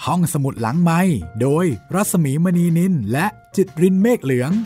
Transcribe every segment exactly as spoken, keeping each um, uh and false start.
ห้องสมุดหลังไมค์โดยรัศมีมณีนินและจิตรินเมฆเหลือง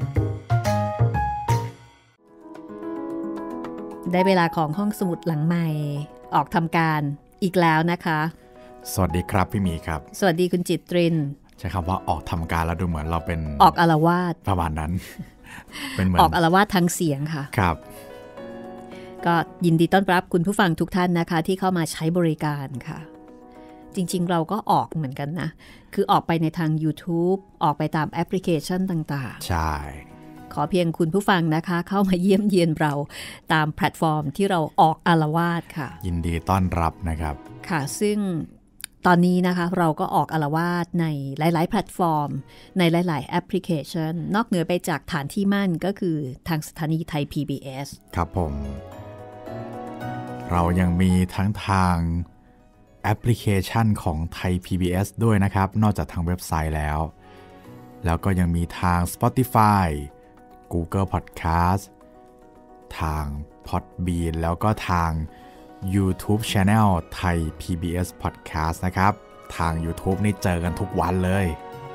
ได้เวลาของห้องสมุดหลังไมค์ออกทำการอีกแล้วนะคะสวัสดีครับพี่มีครับสวัสดีคุณจิตรินใช้คำว่าออกทำการแล้วดูเหมือนเราเป็นออกอาละวาดประมาณนั้น เป็นเหมือนออกอาละวาดทางเสียงค่ะครับก็ยินดีต้อนรับคุณผู้ฟังทุกท่านนะคะที่เข้ามาใช้บริการค่ะจริงๆเราก็ออกเหมือนกันนะคือออกไปในทาง YouTube ออกไปตามแอปพลิเคชันต่างๆใช่ขอเพียงคุณผู้ฟังนะคะเข้ามาเยี่ยมเยียนเราตามแพลตฟอร์มที่เราออกอาละวาดค่ะยินดีต้อนรับนะครับค่ะซึ่งตอนนี้นะคะเราก็ออกอาละวาดในหลายๆแพลตฟอร์มในหลายๆแอปพลิเคชันนอกเหนือไปจากฐานที่มั่นก็คือทางสถานีไทย พี บี เอสครับผมเรายังมีทั้งทางแอปพลิเคชันของไทย พี บี เอส ด้วยนะครับนอกจากทางเว็บไซต์แล้วแล้วก็ยังมีทาง Spotify Google Podcast ทาง Podbean แล้วก็ทาง YouTube Channel ไทย พี บี เอส Podcast นะครับทาง YouTube นี่เจอกันทุกวันเลย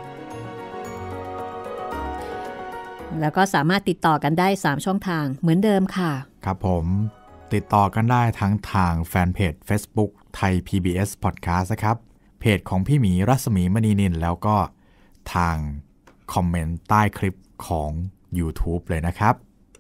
แล้วก็สามารถติดต่อกันได้สามช่องทางเหมือนเดิมค่ะครับผมติดต่อกันได้ทั้งทางแฟนเพจ Facebook ไทย พี บี เอส Podcast นะครับเพจของพี่หมีรัศมีมณีนินแล้วก็ทางคอมเมนต์ใต้คลิปของ YouTube เลยนะครับ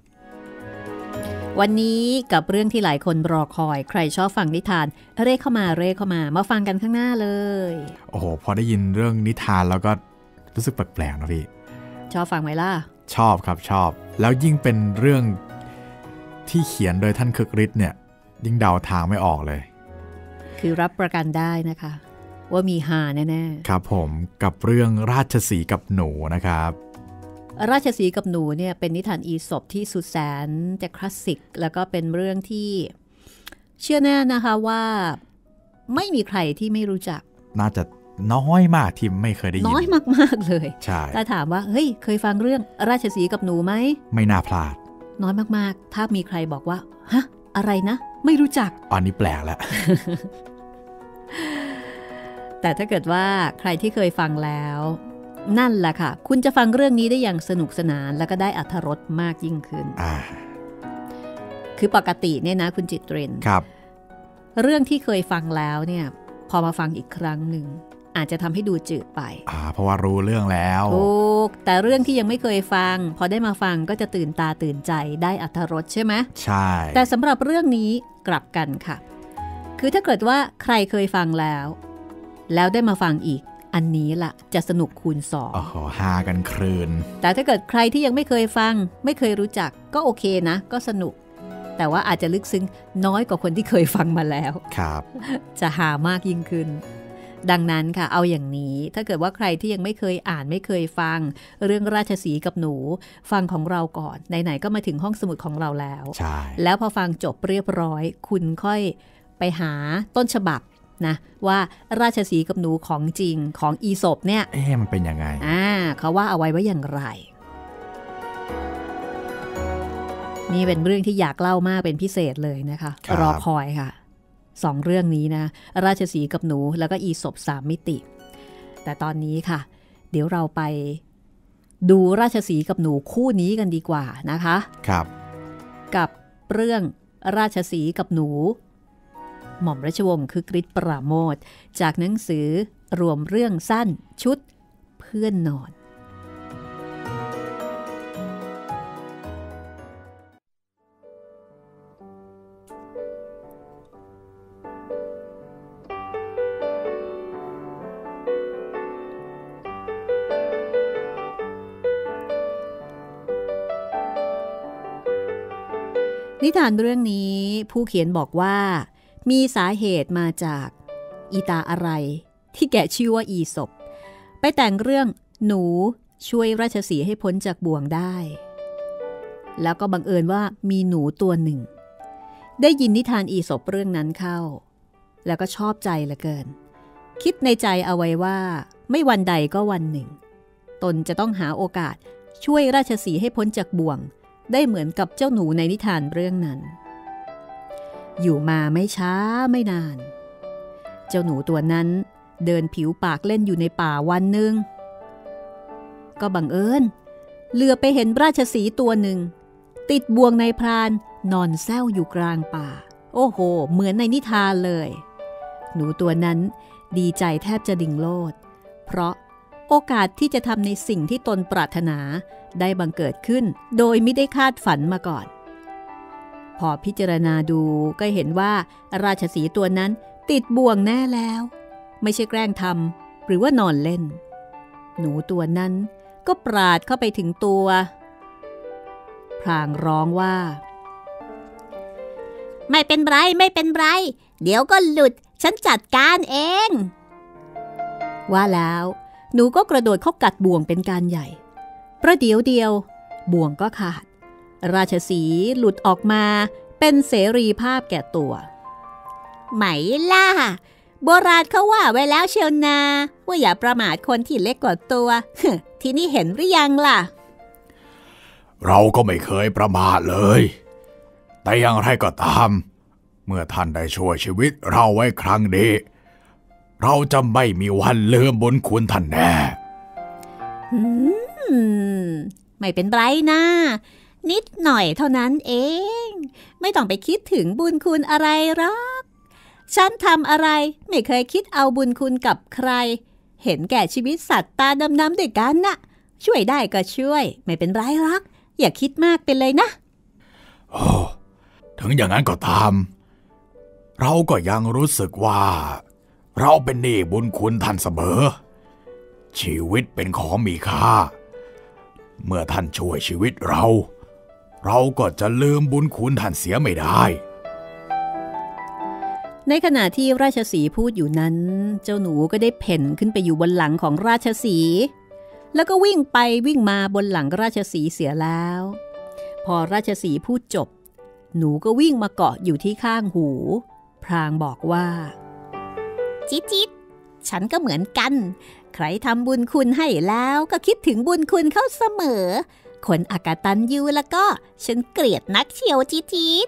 วันนี้กับเรื่องที่หลายคนรอคอยใครชอบฟังนิทานเร่เข้ามาเร่เข้ามามาฟังกันข้างหน้าเลยโอ้โหพอได้ยินเรื่องนิทานแล้วก็รู้สึกแปลกๆนะพี่ชอบฟังไหมล่ะชอบครับชอบแล้วยิ่งเป็นเรื่องที่เขียนโดยท่านคึกฤทธิ์เนี่ยยิ่งเดาทางไม่ออกเลยคือรับประกันได้นะคะว่ามีฮาแน่ๆครับผมกับเรื่องราชสีห์กับหนูนะครับราชสีห์กับหนูเนี่ยเป็นนิทานอีสปที่สุดแสนจะคลาสสิกแล้วก็เป็นเรื่องที่เชื่อแน่นะคะว่าไม่มีใครที่ไม่รู้จักน่าจะน้อยมากที่ไม่เคยได้ยินน้อยมากๆเลยใช่ถ้าถามว่าเฮ้ยเคยฟังเรื่องราชสีห์กับหนูไหมไม่น่าพลาดน้อยมากๆถ้ามีใครบอกว่าฮะอะไรนะไม่รู้จักอันนี้แปลกแล้วแต่ถ้าเกิดว่าใครที่เคยฟังแล้วนั่นแหละค่ะคุณจะฟังเรื่องนี้ได้อย่างสนุกสนานแล้วก็ได้อรรถรสมากยิ่งขึ้นคือปกติเนี่ยนะคุณจิตรินครับเรื่องที่เคยฟังแล้วเนี่ยพอมาฟังอีกครั้งหนึ่งอาจจะทำให้ดูจืดไปอ่าเพราะว่ารู้เรื่องแล้วถูกแต่เรื่องที่ยังไม่เคยฟังพอได้มาฟังก็จะตื่นตาตื่นใจได้อรรถรสใช่ไหมใช่แต่สำหรับเรื่องนี้กลับกันค่ะคือถ้าเกิดว่าใครเคยฟังแล้วแล้วได้มาฟังอีกอันนี้ล่ะจะสนุกคูณสองโอ้โหฮากันครืนแต่ถ้าเกิดใครที่ยังไม่เคยฟังไม่เคยรู้จักก็โอเคนะก็สนุกแต่ว่าอาจจะลึกซึ้งน้อยกว่าคนที่เคยฟังมาแล้วครับจะหามากยิ่งขึ้นดังนั้นค่ะเอาอย่างนี้ถ้าเกิดว่าใครที่ยังไม่เคยอ่านไม่เคยฟังเรื่องราชสีห์กับหนูฟังของเราก่อนไหนๆก็มาถึงห้องสมุดของเราแล้วใช่แล้วพอฟังจบเรียบร้อยคุณค่อยไปหาต้นฉบับนะว่าราชสีห์กับหนูของจริงของอีสปเนี่ยเอ๊ะมันเป็นยังไงอ่าเขาว่าเอาไว้ว่าอย่างไรนี่เป็นเรื่องที่อยากเล่ามากเป็นพิเศษเลยนะคะรอคอยค่ะสองเรื่องนี้นะราชสีห์กับหนูแล้วก็อีสปสามมิติแต่ตอนนี้ค่ะเดี๋ยวเราไปดูราชสีห์กับหนูคู่นี้กันดีกว่านะคะครับกับเรื่องราชสีห์กับหนูหม่อมราชวงศ์คึกฤทธิ์ปราโมทย์จากหนังสือรวมเรื่องสั้นชุดเพื่อนนอนนิทานเรื่องนี้ผู้เขียนบอกว่ามีสาเหตุมาจากอีตาอะไรที่แกชื่อว่าอีสปไปแต่งเรื่องหนูช่วยราชสีห์ให้พ้นจากบ่วงได้แล้วก็บังเอิญว่ามีหนูตัวหนึ่งได้ยินนิทานอีสปเรื่องนั้นเข้าแล้วก็ชอบใจเหลือเกินคิดในใจเอาไว้ว่าไม่วันใดก็วันหนึ่งตนจะต้องหาโอกาสช่วยราชสีห์ให้พ้นจากบ่วงได้เหมือนกับเจ้าหนูในนิทานเรื่องนั้นอยู่มาไม่ช้าไม่นานเจ้าหนูตัวนั้นเดินผิวปากเล่นอยู่ในป่าวันหนึ่งก็บังเอิญเหลือไปเห็นราชสีห์ตัวหนึ่งติดบ่วงนายพรานนอนแซวอยู่กลางป่าโอ้โหเหมือนในนิทานเลยหนูตัวนั้นดีใจแทบจะดิ่งโลดเพราะโอกาสที่จะทำในสิ่งที่ตนปรารถนาได้บังเกิดขึ้นโดยไม่ได้คาดฝันมาก่อนพอพิจารณาดูก็เห็นว่าราชสีห์ตัวนั้นติดบ่วงแน่แล้วไม่ใช่แกล้งทำหรือว่านอนเล่นหนูตัวนั้นก็ปราดเข้าไปถึงตัวพลางร้องว่าไม่เป็นไรไม่เป็นไรเดี๋ยวก็หลุดฉันจัดการเองว่าแล้วหนูก็กระโดดเข้ากัดบ่วงเป็นการใหญ่ประเดี๋ยวเดียวบ่วงก็ขาดราชสีห์หลุดออกมาเป็นเสรีภาพแก่ตัวไหมล่ะโบราณเขาว่าไว้แล้วเชียวนาว่าอย่าประมาทคนที่เล็กกว่าตัว ทีนี้เห็นหรือยังล่ะเราก็ไม่เคยประมาทเลยแต่อย่างไรก็ตามเมื่อท่านได้ช่วยชีวิตเราไว้ครั้งนี้เราจะไม่มีวันลืมบุญคุณท่านแน่อืมไม่เป็นไรนะนิดหน่อยเท่านั้นเองไม่ต้องไปคิดถึงบุญคุณอะไรหรอกฉันทำอะไรไม่เคยคิดเอาบุญคุณกับใครเห็นแก่ชีวิตสัตว์ตาดำๆด้วยกันน่ะช่วยได้ก็ช่วยไม่เป็นไรหรอกอย่าคิดมากไปเลยนะโอ้ถึงอย่างนั้นก็ตามเราก็ยังรู้สึกว่าเราเป็นหนี้บุญคุณท่านเสมอชีวิตเป็นของมีค่าเมื่อท่านช่วยชีวิตเราเราก็จะลืมบุญคุณท่านเสียไม่ได้ในขณะที่ราชสีห์พูดอยู่นั้นเจ้าหนูก็ได้เพ่นขึ้นไปอยู่บนหลังของราชสีห์แล้วก็วิ่งไปวิ่งมาบนหลังราชสีห์เสียแล้วพอราชสีห์พูดจบหนูก็วิ่งมาเกาะอยู่ที่ข้างหูพลางบอกว่าจิ๊ดจิ๊ดฉันก็เหมือนกันใครทำบุญคุณให้แล้วก็คิดถึงบุญคุณเขาเสมอคนอกตัญญูแล้วก็ฉันเกลียดนักเชียวจิ๊ดจิ๊ด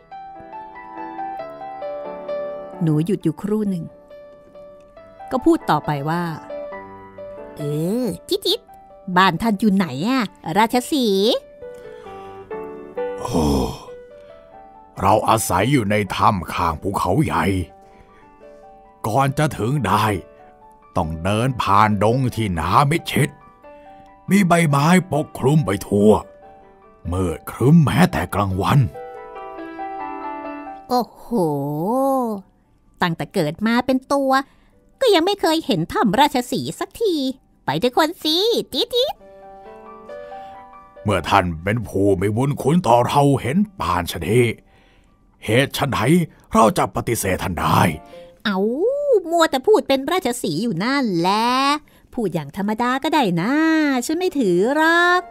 หนูหยุดอยู่ครู่หนึ่งก็พูดต่อไปว่าเออจิ๊ดจิ๊ดบ้านท่านอยู่ไหนอะราชสีห์โอ้เราอาศัยอยู่ในถ้ำข้างภูเขาใหญ่ก่อนจะถึงได้ต้องเดินผ่านดงที่หนามิดชิดมีใบไม้ปกคลุมไปทั่วมืดครึ้มแม้แต่กลางวันโอ้โหตั้งแต่เกิดมาเป็นตัวก็ยังไม่เคยเห็นถ้ำราชสีห์สักทีไปด้วยคนสิจี๊ดเมื่อท่านเป็นผู้มีบุญคุณต่อเราเห็นป่านชะนีเหตุไฉนเราจะปฏิเสธท่านได้เอามัวแต่พูดเป็นราชสีห์อยู่นั่นแหละพูดอย่างธรรมดาก็ได้นะฉันไม่ถือหรอก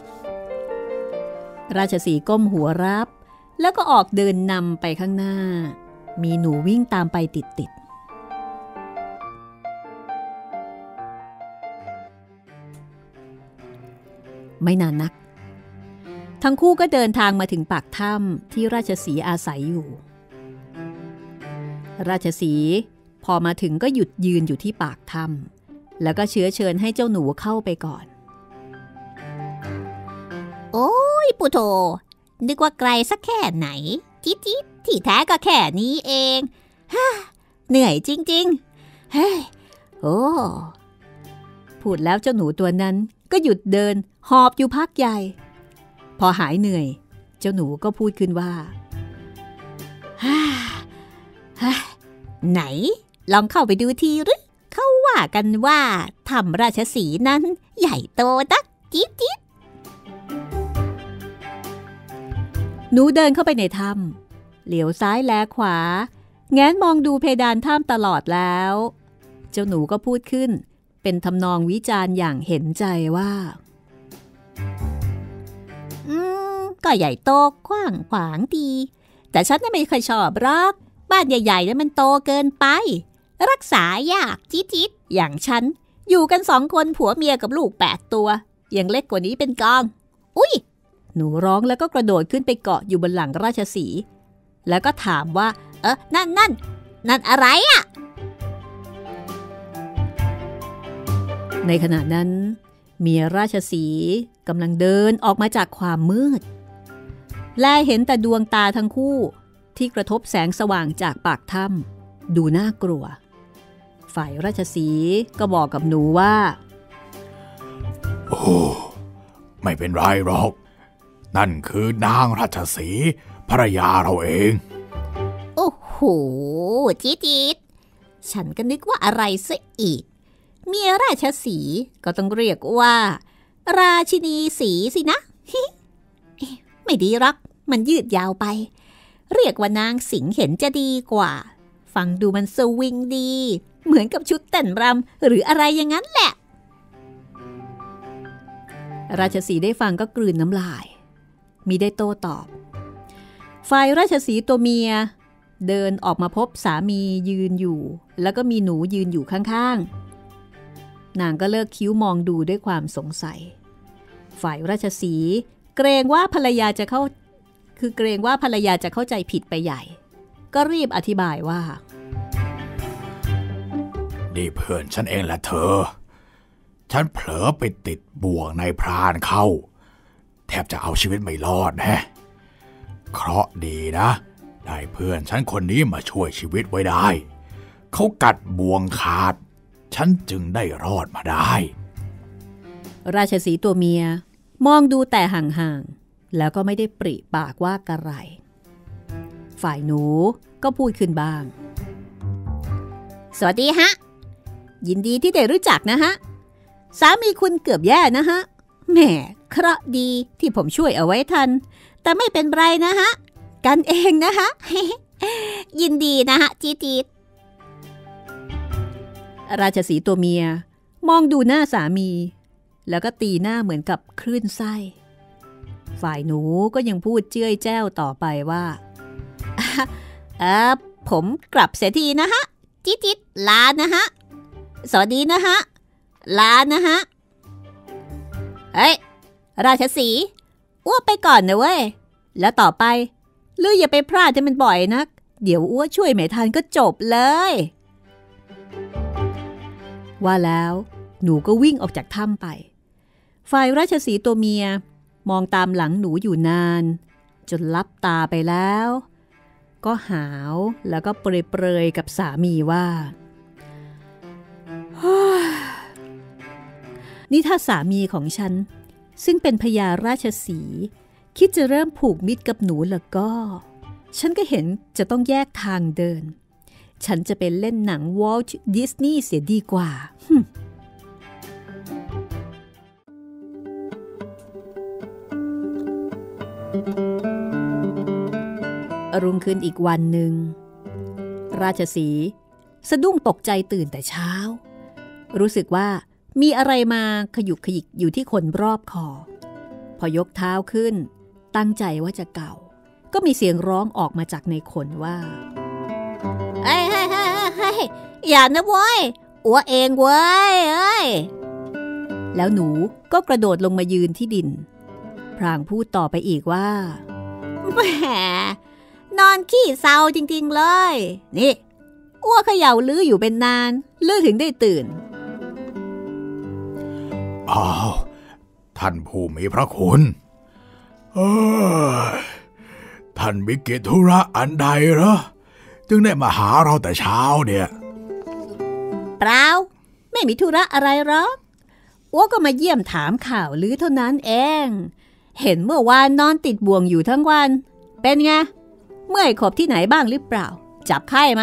ราชสีห์ก้มหัวรับแล้วก็ออกเดินนำไปข้างหน้ามีหนูวิ่งตามไปติดๆไม่นานนักทั้งคู่ก็เดินทางมาถึงปากถ้ำที่ราชสีห์อาศัยอยู่ราชสีห์พอมาถึงก็หยุดยืนอยู่ที่ปากถ้ำแล้วก็เชื้อเชิญให้เจ้าหนูเข้าไปก่อนโอ้ยปุโธนึกว่าไกลสักแค่ไหนจิ๊ดจิ๊ดที่แท้ก็แค่นี้เองฮ่าเหนื่อยจริงๆเฮ้ยโอ้พูดแล้วเจ้าหนูตัวนั้นก็หยุดเดินหอบอยู่พักใหญ่พอหายเหนื่อยเจ้าหนูก็พูดขึ้นว่าฮ่าฮ่าไหนลองเข้าไปดูทีหรือเขาว่ากันว่าถ้ำราชสีห์นั้นใหญ่โตนักจิ๊ดจิ๊ดหนูเดินเข้าไปในถ้ำเหลียวซ้ายแลขวาแง้นมองดูเพดานถ้ำตลอดแล้วเจ้าหนูก็พูดขึ้นเป็นทำนองวิจารณ์อย่างเห็นใจว่าอืมก็ใหญ่โตกว้างขวางดีแต่ฉันไม่เคยชอบหรอกบ้านใหญ่ๆนั้นมันโตเกินไปรักษายากจิ๊ดๆอย่างฉันอยู่กันสองคนผัวเมียกับลูกแปดตัวยังเล็กกว่านี้เป็นกองอุ๊ยหนูร้องแล้วก็กระโดดขึ้นไปเกาะอยู่บนหลังราชสีห์แล้วก็ถามว่าเออนั่นนั่นนั่นอะไรอ่ะในขณะนั้นเมียราชสีห์กำลังเดินออกมาจากความมืดแลเห็นแต่ดวงตาทั้งคู่ที่กระทบแสงสว่างจากปากถ้ำดูน่ากลัวฝ่ายราชสีห์ก็บอกกับหนูว่าโอ้ไม่เป็นไรหรอกนั่นคือนางราชสีห์ภรรยาเราเองโอ้โหจี๊ดจี๊ดฉันก็นึกว่าอะไรซะอีกเมียราชสีห์ก็ต้องเรียกว่าราชินีสีสินะ ไม่ดีหรอกมันยืดยาวไปเรียกว่านางสิงห์เห็นจะดีกว่าฟังดูมันสวิงดีเหมือนกับชุดเต้นรำหรืออะไรอย่างนั้นแหละราชสีห์ได้ฟังก็กลืนน้ำลายมิได้โต้ตอบฝ่ายราชสีห์ตัวเมียเดินออกมาพบสามียืนอยู่แล้วก็มีหนูยืนอยู่ข้างๆนางก็เลิกคิ้วมองดูด้วยความสงสัยฝ่ายราชสีห์เกรงว่าภรรยาจะเข้าคือเกรงว่าภรรยาจะเข้าใจผิดไปใหญ่ก็รีบอธิบายว่านี่เพื่อนฉันเองแหละเธอฉันเผลอไปติดบ่วงในพรานเข้าแทบจะเอาชีวิตไม่รอดแนะเคราะห์ดีนะได้เพื่อนฉันคนนี้มาช่วยชีวิตไว้ได้เขากัดบ่วงขาดฉันจึงได้รอดมาได้ราชสีห์ตัวเมียมองดูแต่ห่างๆแล้วก็ไม่ได้ปริปากว่ากระไรฝ่ายหนูก็พูดขึ้นบ้างสวัสดีฮะยินดีที่ได้รู้จักนะฮะสามีคุณเกือบแย่นะฮะแหมเคราะห์ดีที่ผมช่วยเอาไว้ทันแต่ไม่เป็นไรนะฮะกันเองนะฮะ ยินดีนะฮะจี๊ดราชสีห์ตัวเมียมองดูหน้าสามีแล้วก็ตีหน้าเหมือนกับคลื่นไส้ฝ่ายหนูก็ยังพูดเจ้ยแจ้วต่อไปว่าเออผมกลับเสียทีนะฮะจี๊ดๆลานะฮะสวัสดีนะฮะลานะฮะเฮ้ยราชสีห์อ้วไปก่อนนะเว้ยแล้วต่อไปลืออย่าไปพลาดให้มันบ่อยนักเดี๋ยวอ้วช่วยไม่ทันก็จบเลยว่าแล้วหนูก็วิ่งออกจากถ้ำไปฝ่ายราชสีห์ตัวเมียมองตามหลังหนูอยู่นานจนลับตาไปแล้วก็หาวแล้วก็เปรยๆกับสามีว่านี่ถ้าสามีของฉันซึ่งเป็นพญาราชสีห์คิดจะเริ่มผูกมิตรกับหนูแล้วก็ฉันก็เห็นจะต้องแยกทางเดินฉันจะเป็นเล่นหนังวอลต์ดิสนีย์เสียดีกว่าอรุ่งขึ้นอีกวันหนึ่งราชสีห์สะดุ้งตกใจตื่นแต่เช้ารู้สึกว่ามีอะไรมาขยุกขยิกอยู่ที่ขนรอบคอพอยกเท้าขึ้นตั้งใจว่าจะเก่าก็มีเสียงร้องออกมาจากในขนว่าเฮ้ยเฮ้ยเฮ้ยเฮ้ยอย่านะเว้ยอัวเองเว้ยเอ้ยแล้วหนูก็กระโดดลงมายืนที่ดินพรางพูดต่อไปอีกว่าแหมนอนขี้เศร้าจริงๆเลยนี่อ้วเขย่าลื้ออยู่เป็นนานลื้อถึงได้ตื่นอ้าวท่านผู้มีพระคุณเออท่านมีกิจธุระอันใดเหรอจึงได้มาหาเราแต่เช้าเนี่ยเปล่าไม่มีธุระอะไรหรอกอ้วก็มาเยี่ยมถามข่าวลื้อเท่านั้นเองเห็นเมื่อวานนอนติดบ่วงอยู่ทั้งวันเป็นไงเมื่อยขบที่ไหนบ้างหรือเปล่าจับไข้ไหม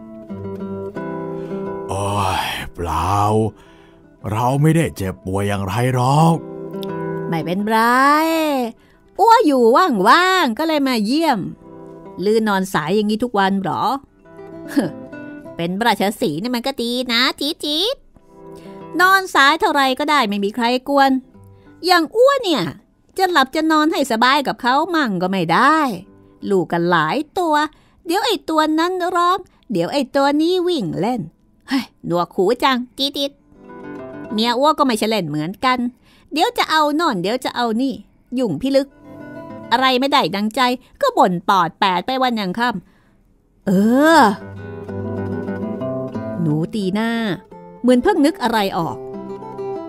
โอ้ยเปล่าเราไม่ได้เจ็บป่วยอย่างไรหรอกไม่เป็นไรอ้วอยู่ว่างๆก็เลยมาเยี่ยมลือนอนสายอย่างนี้ทุกวันหรอ เป็นราชสีห์นี่มันก็ดีนะจี๊ดๆนอนสายเท่าไรก็ได้ไม่มีใครกวนอย่างอ้วเนี่ยจะหลับจะนอนให้สบายกับเขามั่งก็ไม่ได้ลูกกันหลายตัวเดี๋ยวไอ้ตัวนั้นร้องเดี๋ยวไอ้ตัวนี้วิ่งเล่นเฮ้ยหนวกหูจังจี๊ดๆเมียอ้วก็ไม่ใช่เล่นเหมือนกันเดี๋ยวจะเอาโน่นเดี๋ยวจะเอานี่ยุ่งพิลึกอะไรไม่ได้ดังใจก็บ่นปอดแปดไปวันยังค่ำเออหนูตีหน้าเหมือนเพิ่งนึกอะไรออก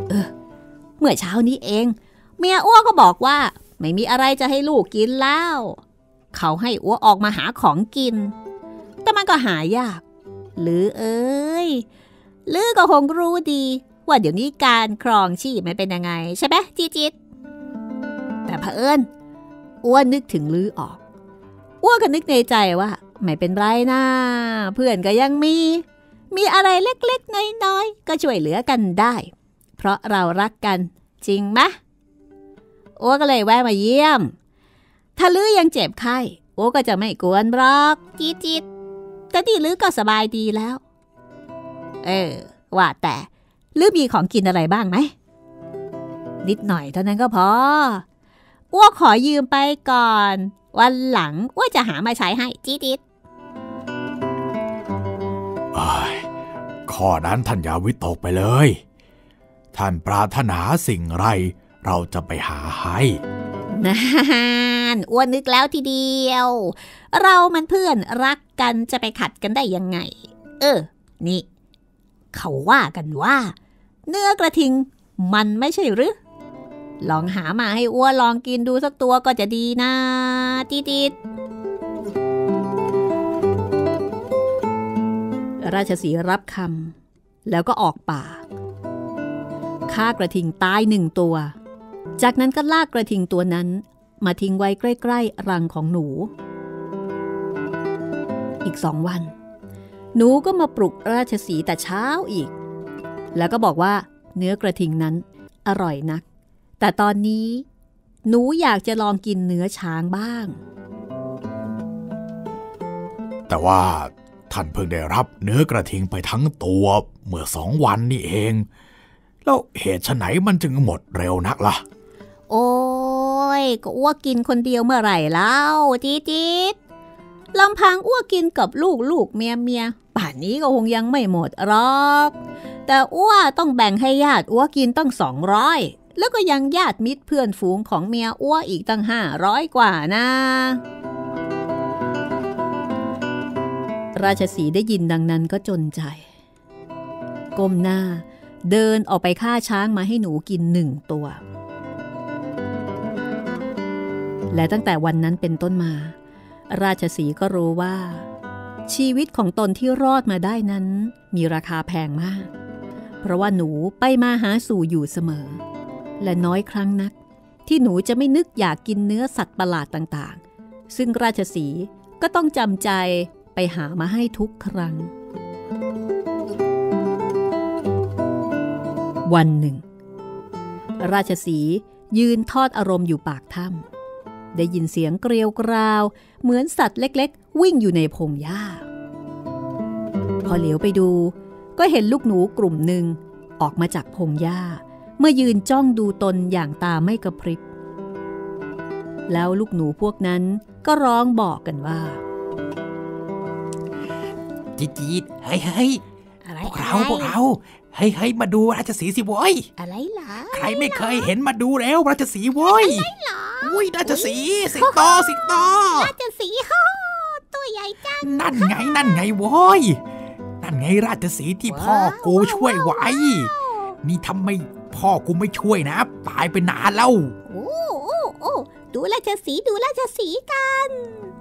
เออเมื่อเช้านี้เองเมียอ้วก็บอกว่าไม่มีอะไรจะให้ลูกกินแล้วเขาให้อ้วออกมาหาของกินแต่มันก็หายากหรือเอ้ยลือก็คงรู้ดีว่าเดี๋ยวนี้การครองชีพมันเป็นยังไงใช่ไหมจิจิตแต่เผอิญอ้วนนึกถึงลือออกอ้วนก็นึกในใจว่าไม่เป็นไรนะเพื่อนก็ยังมีมีอะไรเล็กๆน้อยๆก็ช่วยเหลือกันได้เพราะเรารักกันจริงไหมอ้วนก็เลยแวะมาเยี่ยมถ้าลือยังเจ็บไข้อ้วนก็จะไม่กวนบล็อกจิจิตแต่ที่ลือก็สบายดีแล้วเออว่าแต่ลือมีของกินอะไรบ้างไหมนิดหน่อยเท่านั้นก็พออ้วขอยืมไปก่อนวันหลังอ้วจะหามาใช้ให้จี๊ดดข้อนั้นท่านอย่าวิตกไปเลยท่านปรารถนาสิ่งไรเราจะไปหาให้นั่นอ้วนนึกแล้วทีเดียวเรามันเพื่อนรักกันจะไปขัดกันได้ยังไงเออนี่เขาว่ากันว่าเนื้อกระทิงมันไม่ใช่หรือลองหามาให้อ้วนลองกินดูสักตัวก็จะดีนะติดๆราชสีห์รับคำแล้วก็ออกป่าฆ่ากระทิงตายหนึ่งตัวจากนั้นก็ลากกระทิงตัวนั้นมาทิ้งไว้ใกล้ๆรังของหนูอีกสองวันหนูก็มาปลุกราชสีห์แต่เช้าอีกแล้วก็บอกว่าเนื้อกระทิงนั้นอร่อยนักแต่ตอนนี้หนูอยากจะลองกินเนื้อช้างบ้างแต่ว่าท่านเพิ่งได้รับเนื้อกระทิงไปทั้งตัวเมื่อสองวันนี่เองแล้วเหตุไฉนมันจึงหมดเร็วนักล่ะโอ้ยก็อ้วกกินคนเดียวเมื่อไหร่แล้วจี๊ดๆลำพังอ้วกกินกับลูกลูกเมียเมียป่านนี้ก็คงยังไม่หมดหรอกแต่อ้วต้องแบ่งให้ญาติอ้วกินตั้งสองร้อยแล้วก็ยังญาติมิตรเพื่อนฝูงของเมียอ้วอีกตั้งห้าร้อยกว่านะราชสีห์ได้ยินดังนั้นก็จนใจก้มหน้าเดินออกไปฆ่าช้างมาให้หนูกินหนึ่งตัวและตั้งแต่วันนั้นเป็นต้นมาราชสีห์ก็รู้ว่าชีวิตของตนที่รอดมาได้นั้นมีราคาแพงมากเพราะว่าหนูไปมาหาสู่อยู่เสมอและน้อยครั้งนักที่หนูจะไม่นึกอยากกินเนื้อสัตว์ประหลาดต่างๆซึ่งราชสีห์ก็ต้องจำใจไปหามาให้ทุกครั้งวันหนึ่งราชสีห์ยืนทอดอารมณ์อยู่ปากถ้ำได้ยินเสียงเกลียวกราวเหมือนสัตว์เล็กๆวิ่งอยู่ในพงหญ้าพอเหลียวไปดูก็เห็นลูกหนูกลุ่มหนึ่งออกมาจากพงหญ้าเมื่อยืนจ้องดูตนอย่างตาไม่กระพริบแล้วลูกหนูพวกนั้นก็ร้องบอกกันว่าจี๊ดจี๊ดเฮ้ยเฮ้ยพวกเราพวกเราเฮ้ยเฮ้ยมาดูราชสีห์สิโว้ยอะไรล่ะใครไม่เคยเห็นมาดูแล้วราชสีห์โว้ยอะไรล่ะอุ้ยราชสีห์สิงโตสิงโตราชสีห์ฮ่อตัวใหญ่จังนั่นไงนั่นไงโว้ยนั่นไงราชสีห์ที่พ่อกูช่วยไว้นี่ทำไมพ่อกูไม่ช่วยนะตายไปนานแล้วโอ้โอ้โอ้ดูราชสีห์ดูราชสีห์กัน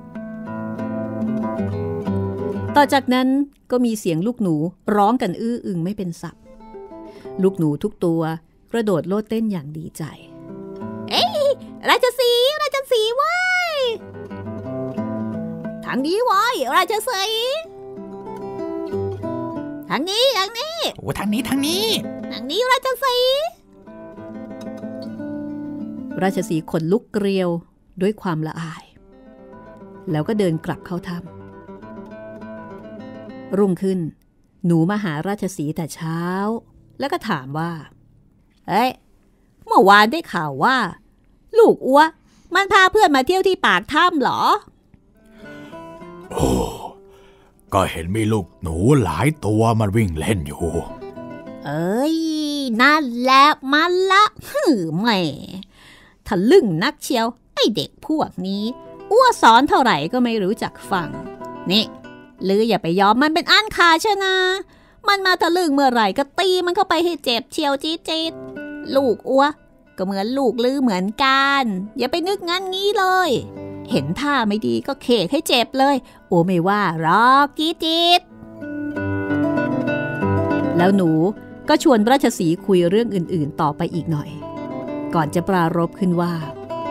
ต่อจากนั้นก็มีเสียงลูกหนูร้องกันอื้ออึงไม่เป็นสับลูกหนูทุกตัวกระโดดโลดเต้นอย่างดีใจเอ้ยราชสีห์ราชสีห์ว้ยทางนี้ว้ยราชสีห์ทางนี้ทางนี้โอ้ทางนี้ทางนี้ทางนี้ราชสีห์ราชสีห์ขนลุกเกลียวด้วยความละอายแล้วก็เดินกลับเข้าถ้ำรุ่งขึ้นหนูมาหาราชสีห์แต่เช้าแล้วก็ถามว่าเฮ้ยเมื่อวานได้ข่าวว่าลูกอัวมันพาเพื่อนมาเที่ยวที่ปากถ้ำเหรอโอ้ก็เห็นมีลูกหนูหลายตัวมันวิ่งเล่นอยู่เอ้ยนั่นแหละมันละหือแหม่ทะลึ่งนักเชียวไอเด็กพวกนี้อ้วสอนเท่าไหร่ก็ไม่รู้จักฟังนี่ลืออย่าไปยอมมันเป็นอันขาดเชนะมันมาทะลึ่งเมื่อไหร่ก็ตีมันเข้าไปให้เจ็บเชียวจี๊ดจี๊ดลูกอัวก็เหมือนลูกลือเหมือนกันอย่าไปนึกงั้นงี้เลยเห็นท่าไม่ดีก็เขกให้เจ็บเลยโอ้ไม่ว่าหรอกจี๊ดจี๊ดแล้วหนูก็ชวนราชสีห์คุยเรื่องอื่นๆต่อไปอีกหน่อยก่อนจะปรารภขึ้นว่า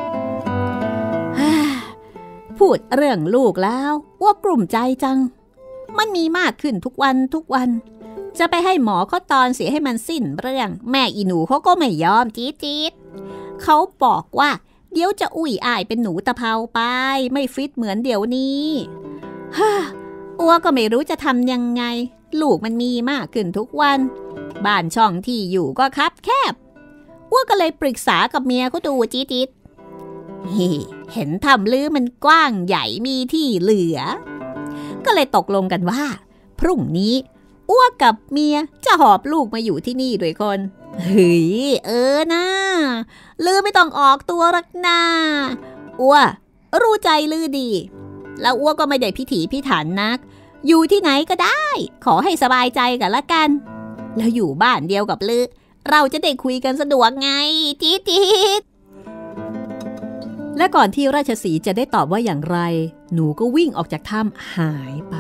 พูดเรื่องลูกแล้วอ้วกกลุ่มใจจังมันมีมากขึ้นทุกวันทุกวันจะไปให้หมอเขาตอนเสียให้มันสิ้นเรื่องแม่อีหนูเขาก็ไม่ยอมจี๊ดจี๊ดเขาบอกว่าเดี๋ยวจะอุ้ยอายเป็นหนูตะเภาไปไม่ฟิตเหมือนเดี๋ยวนี้ฮ่าอ้วก็ไม่รู้จะทำยังไงลูกมันมีมากขึ้นทุกวันบ้านช่องที่อยู่ก็คับแคบอ้วก็เลยปรึกษากับเมียเขาดูจี๊ดจี๊ดเห็นทำลือมันกว้างใหญ่มีที่เหลือก็เลยตกลงกันว่าพรุ่งนี้อ้วกับเมียจะหอบลูกมาอยู่ที่นี่ด้วยคนเฮ้ยเออนะลือไม่ต้องออกตัวรักนาอ้วรู้ใจลือดีแล้วอ้วก็ไม่ได้พิถีพิถันนักอยู่ที่ไหนก็ได้ขอให้สบายใจกันละกันแล้วอยู่บ้านเดียวกับลือเราจะได้คุยกันสะดวกไงจี๊ดจี๊ดและก่อนที่ราชสีห์จะได้ตอบว่าอย่างไรหนูก็วิ่งออกจากถ้ำหายไป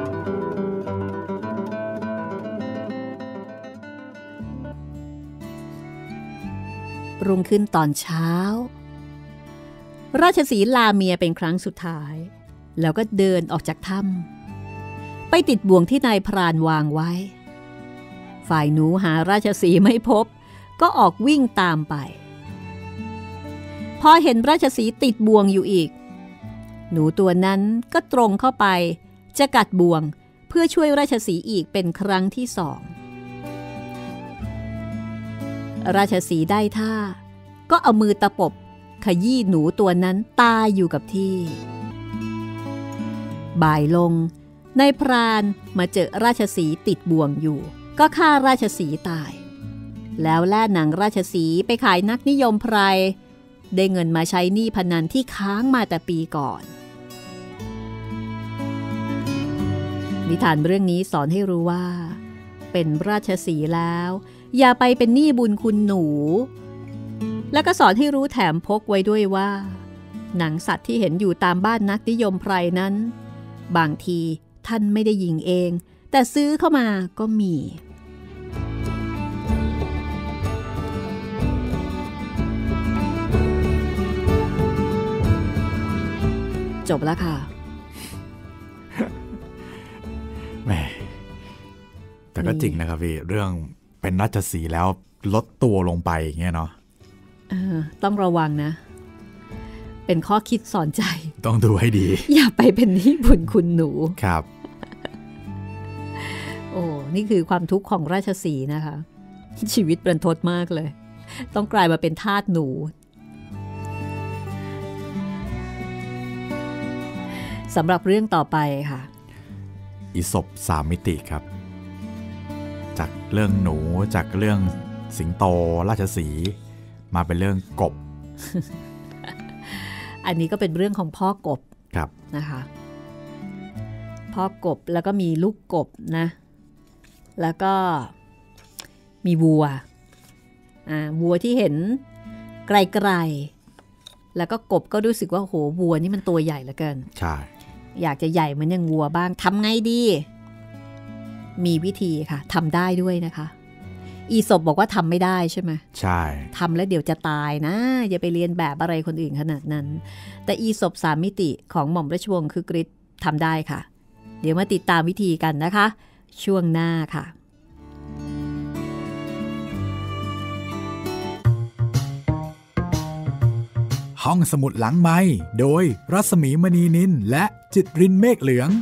รุ่งขึ้นตอนเช้าราชสีห์ลาเมียเป็นครั้งสุดท้ายแล้วก็เดินออกจากถ้ำไปติดบ่วงที่นายพรานวางไว้ฝ่ายหนูหาราชสีห์ไม่พบก็ออกวิ่งตามไปพอเห็นราชสีห์ติดบ่วงอยู่อีกหนูตัวนั้นก็ตรงเข้าไปจะกัดบ่วงเพื่อช่วยราชสีห์อีกเป็นครั้งที่สองราชสีห์ได้ท่าก็เอามือตะปบขยี้หนูตัวนั้นตายอยู่กับที่บ่ายลงนายพรานมาเจอราชสีห์ติดบ่วงอยู่ก็ฆ่าราชสีห์ตายแล้วแล่หนังราชสีห์ไปขายนักนิยมไพรได้เงินมาใช้หนี้พนันที่ค้างมาแต่ปีก่อนนิทานเรื่องนี้สอนให้รู้ว่าเป็นราชสีห์แล้วอย่าไปเป็นหนี้บุญคุณหนูและก็สอนให้รู้แถมพกไว้ด้วยว่าหนังสัตว์ที่เห็นอยู่ตามบ้านนักนิยมไพรนั้นบางทีท่านไม่ได้ยิงเองแต่ซื้อเข้ามาก็มีจบแล้วค่ะแหมแต่ก็จริงนะครับพี่เรื่องเป็นราชสีห์แล้วลดตัวลงไปอย่างเงี้ยเนาะต้องระวังนะเป็นข้อคิดสอนใจต้องดูให้ดีอย่าไปเป็นหนี้บุญคุณหนูครับโอ้นี่คือความทุกข์ของราชสีห์นะคะชีวิตรันทดมากเลยต้องกลายมาเป็นทาสหนูสำหรับเรื่องต่อไปค่ะอีสปสามมิติครับจากเรื่องหนูจากเรื่องสิงโตราชสีห์มาเป็นเรื่องกบอันนี้ก็เป็นเรื่องของพ่อกบครับนะคะพ่อกบแล้วก็มีลูกกบนะแล้วก็มีวัวอ่าวัวที่เห็นไกลๆแล้วก็กบก็รู้สึกว่าโหวัวนี่มันตัวใหญ่เหลือเกินใช่อยากจะใหญ่เหมือนอย่างวัวบ้างทำไงดีมีวิธีค่ะทำได้ด้วยนะคะอีสปบอกว่าทำไม่ได้ใช่ไหมใช่ทำแล้วเดี๋ยวจะตายนะอย่าไปเรียนแบบอะไรคนอื่นขนาดนั้นแต่อีสปสามมิติของหม่อมราชวงศ์คึกฤทธิ์ทำได้ค่ะเดี๋ยวมาติดตามวิธีกันนะคะช่วงหน้าค่ะห้องสมุดหลังไมค์โดยรัศมีมณีนินและจิตรินเมฆเหลือง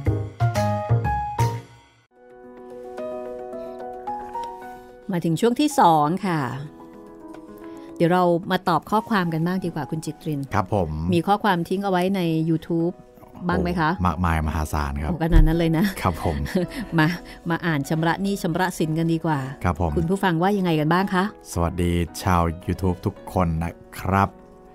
มาถึงช่วงที่สองค่ะเดี๋ยวเรามาตอบข้อความกันบ้างดีกว่าคุณจิตรินครับผมมีข้อความทิ้งเอาไว้ใน YouTube บ้างไหมคะมากมายมหาศาลครับขนาดนั้นเลยนะครับผมมามาอ่านชำระหนี้ชำระสินกันดีกว่าครับผมคุณผู้ฟังว่ายังไงกันบ้างคะสวัสดีชาว YouTube ทุกคนนะครับ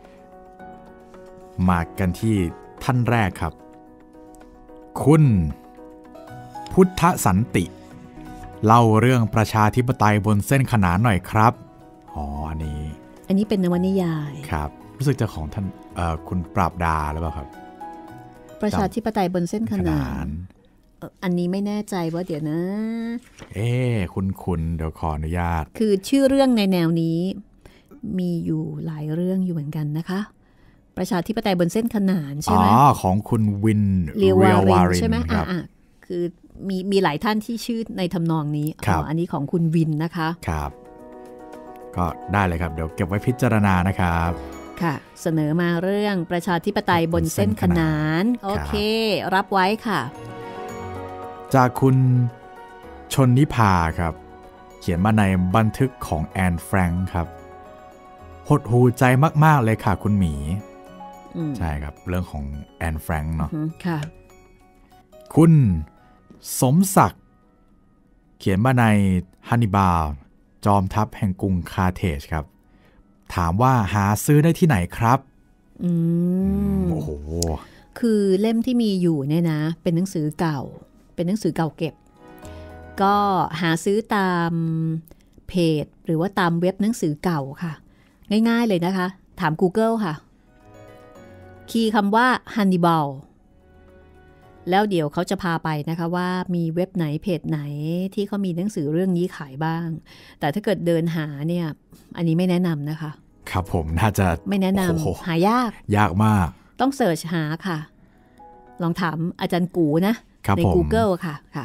มากันที่ท่านแรกครับคุณพุทธสันติเล่าเรื่องประชาธิปไตยบนเส้นขนานหน่อยครับอ๋ออันนี้อันนี้เป็นนวนิยายครับรู้สึกจะของท่านคุณปราบดาหรือเปล่าครับประชาธิปไตยบนเส้นขนานอันนี้ไม่แน่ใจว่าเดี๋ยวนะเอ๊ะคุณคุณเดี๋ยวขออนุญาตคือชื่อเรื่องในแนวนี้มีอยู่หลายเรื่องอยู่เหมือนกันนะคะประชาธิปไตยบนเส้นขนานใช่ไหมอ๋อของคุณวินเรียววารินใช่ไหมอ่าคือมีมีหลายท่านที่ชื่อในทำนองนี้อ๋ออันนี้ของคุณวินนะคะครับก็ได้เลยครับเดี๋ยวเก็บไว้พิจารณานะครับค่ะเสนอมาเรื่องประชาธิปไตยบนเส้นขนานโอเครับไว้ค่ะจากคุณชนนิภาครับเขียนมาในบันทึกของแอนแฟรงค์ครับหดหูใจมากๆเลยค่ะคุณหมีใช่ครับเรื่องของแอนแฟรงค์เนาะค่ะคุณสมศักดิ์เขียนมาในฮันนิบาลจอมทัพแห่งกรุงคาร์เทจครับถามว่าหาซื้อได้ที่ไหนครับอืมโอ้โหคือเล่มที่มีอยู่เนี่ยนะเป็นหนังสือเก่าเป็นหนังสือเก่าเก็บก็หาซื้อตามเพจหรือว่าตามเว็บหนังสือเก่าค่ะง่ายๆเลยนะคะถาม Google ค่ะคีย์คำว่า Hannibal แล้วเดี๋ยวเขาจะพาไปนะคะว่ามีเว็บไหนเพจไหนที่เขามีหนังสือเรื่องนี้ขายบ้างแต่ถ้าเกิดเดินหาเนี่ยอันนี้ไม่แนะนำนะคะครับผมน่าจะไม่แนะนำหายากยากมากต้องเสิร์ชหาค่ะลองถามอาจารย์กูนะใน Google ค่ะค่ะ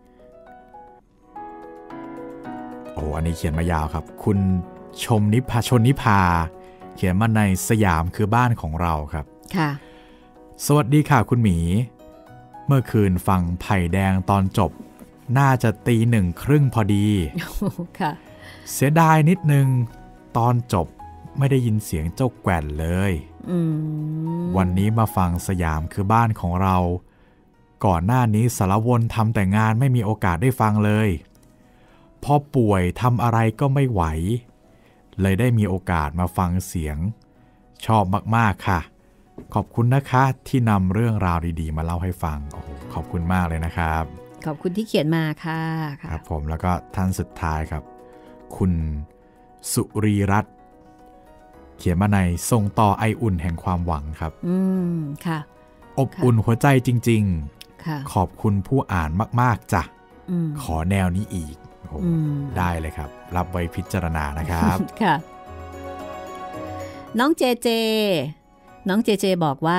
โอ้อันนี้เขียนมายาวครับคุณชมนิพาชนนิพาเขียนมาในสยามคือบ้านของเราครับค่ะสวัสดีค่ะคุณหมีเมื่อคืนฟังไผ่แดงตอนจบน่าจะตีหนึ่งครึ่งพอดีค่ะเสียดายนิดนึงตอนจบไม่ได้ยินเสียงเจ้าแกว่นเลยวันนี้มาฟังสยามคือบ้านของเราก่อนหน้านี้สารวนทำแต่งานไม่มีโอกาสได้ฟังเลยพอป่วยทำอะไรก็ไม่ไหวเลยได้มีโอกาสมาฟังเสียงชอบมากๆค่ะขอบคุณนะคะที่นำเรื่องราวดีๆมาเล่าให้ฟังโอ้โหขอบคุณมากเลยนะครับขอบคุณที่เขียนมาค่ะครับผมแล้วก็ท่านสุดท้ายครับคุณสุรีรัตน์เขียนมาในส่งต่อไออุ่นแห่งความหวังครับอืมค่ะอบอุ่นหัวใจจริงๆค่ะขอบคุณผู้อ่านมากๆจ้ะขอแนวนี้อีกได้เลยครับรับไว้พิจารณานะครับค่ะน้องเจเจน้องเจเจบอกว่า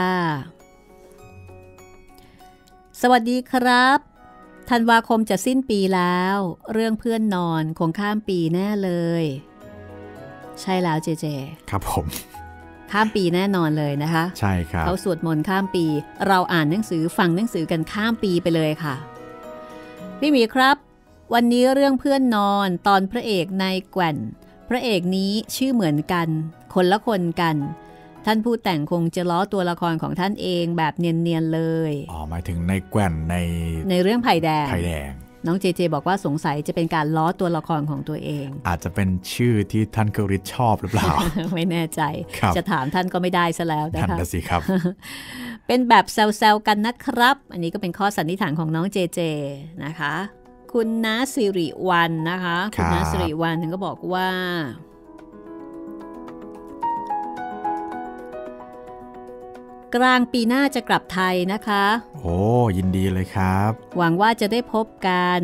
สวัสดีครับธันวาคมจะสิ้นปีแล้วเรื่องเพื่อนนอนคงข้ามปีแน่เลยใช่แล้วเจเจครับผมข้ามปีแน่นอนเลยนะคะใช่ครับเขาสวดมนต์ข้ามปีเราอ่านหนังสือฟังหนังสือกันข้ามปีไปเลยค่ะพี่หมีครับวันนี้เรื่องเพื่อนนอนตอนพระเอกนายแกว่นพระเอกนี้ชื่อเหมือนกันคนละคนกันท่านผู้แต่งคงจะล้อตัวละครของท่านเองแบบเนียนๆเลยอ๋อหมายถึงนายแกว่นในในเรื่องไผ่แดงไผ่แดงน้องเจเจบอกว่าสงสัยจะเป็นการล้อตัวละครของตัวเองอาจจะเป็นชื่อที่ท่านกฤษชอบหรือเปล่าไม่แน่ใจจะถามท่านก็ไม่ได้ซะแล้วนะคะนั่นสิครับเป็นแบบแซวๆกันนะครับอันนี้ก็เป็นข้อสันนิษฐานของน้องเจเจนะคะคุณณสิริวรรณนะคะคุณณสิริวรรณก็บอกว่ากลางปีหน้าจะกลับไทยนะคะโอ้ยินดีเลยครับหวังว่าจะได้พบกัน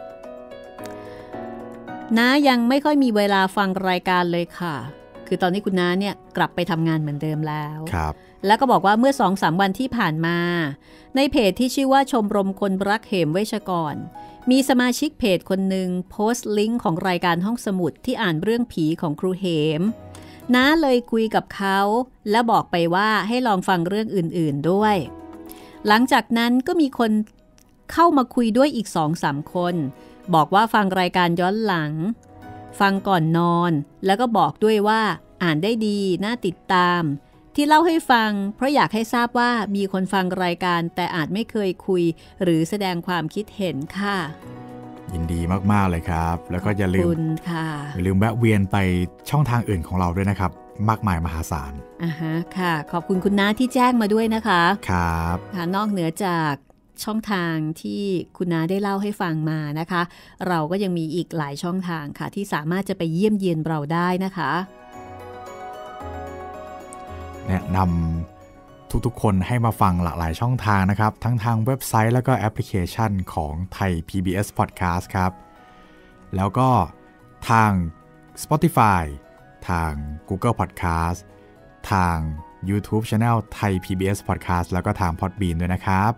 น้ายังไม่ค่อยมีเวลาฟังรายการเลยค่ะคือตอนนี้คุณน้าเนี่ยกลับไปทำงานเหมือนเดิมแล้วครับแล้วก็บอกว่าเมื่อ สองสาม วันที่ผ่านมาในเพจที่ชื่อว่าชมรมคนรักเหมเวชกรมีสมาชิกเพจคนหนึ่งโพสต์ลิงก์ของรายการห้องสมุดที่อ่านเรื่องผีของครูเหมน้าเลยคุยกับเขาและบอกไปว่าให้ลองฟังเรื่องอื่นๆด้วยหลังจากนั้นก็มีคนเข้ามาคุยด้วยอีก สองสาม คนบอกว่าฟังรายการย้อนหลังฟังก่อนนอนแล้วก็บอกด้วยว่าอ่านได้ดีน่าติดตามที่เล่าให้ฟังเพราะอยากให้ทราบว่ามีคนฟังรายการแต่อาจไม่เคยคุยหรือแสดงความคิดเห็นค่ะยินดีมากๆเลยครับแล้วก็อย่าลืมอย่าลืมแวะเวียนไปช่องทางอื่นของเราด้วยนะครับมากมายมหาศาลอ่าฮะค่ะขอบคุณคุณน้าที่แจ้งมาด้วยนะคะครับค่ะนอกเหนือจากช่องทางที่คุณนาได้เล่าให้ฟังมานะคะเราก็ยังมีอีกหลายช่องทางค่ะที่สามารถจะไปเยี่ยมเยียนเราได้นะคะแนะนำทุกๆคนให้มาฟังหลากหลายช่องทางนะครับทั้งทางเว็บไซต์แล้วก็แอปพลิเคชันของไทย พี บี เอส Podcast ครับแล้วก็ทาง Spotify ทาง Google Podcast ทาง YouTube Channel ไทย พี บี เอส Podcast แล้วก็ทาง Podbean ด้วยนะครับ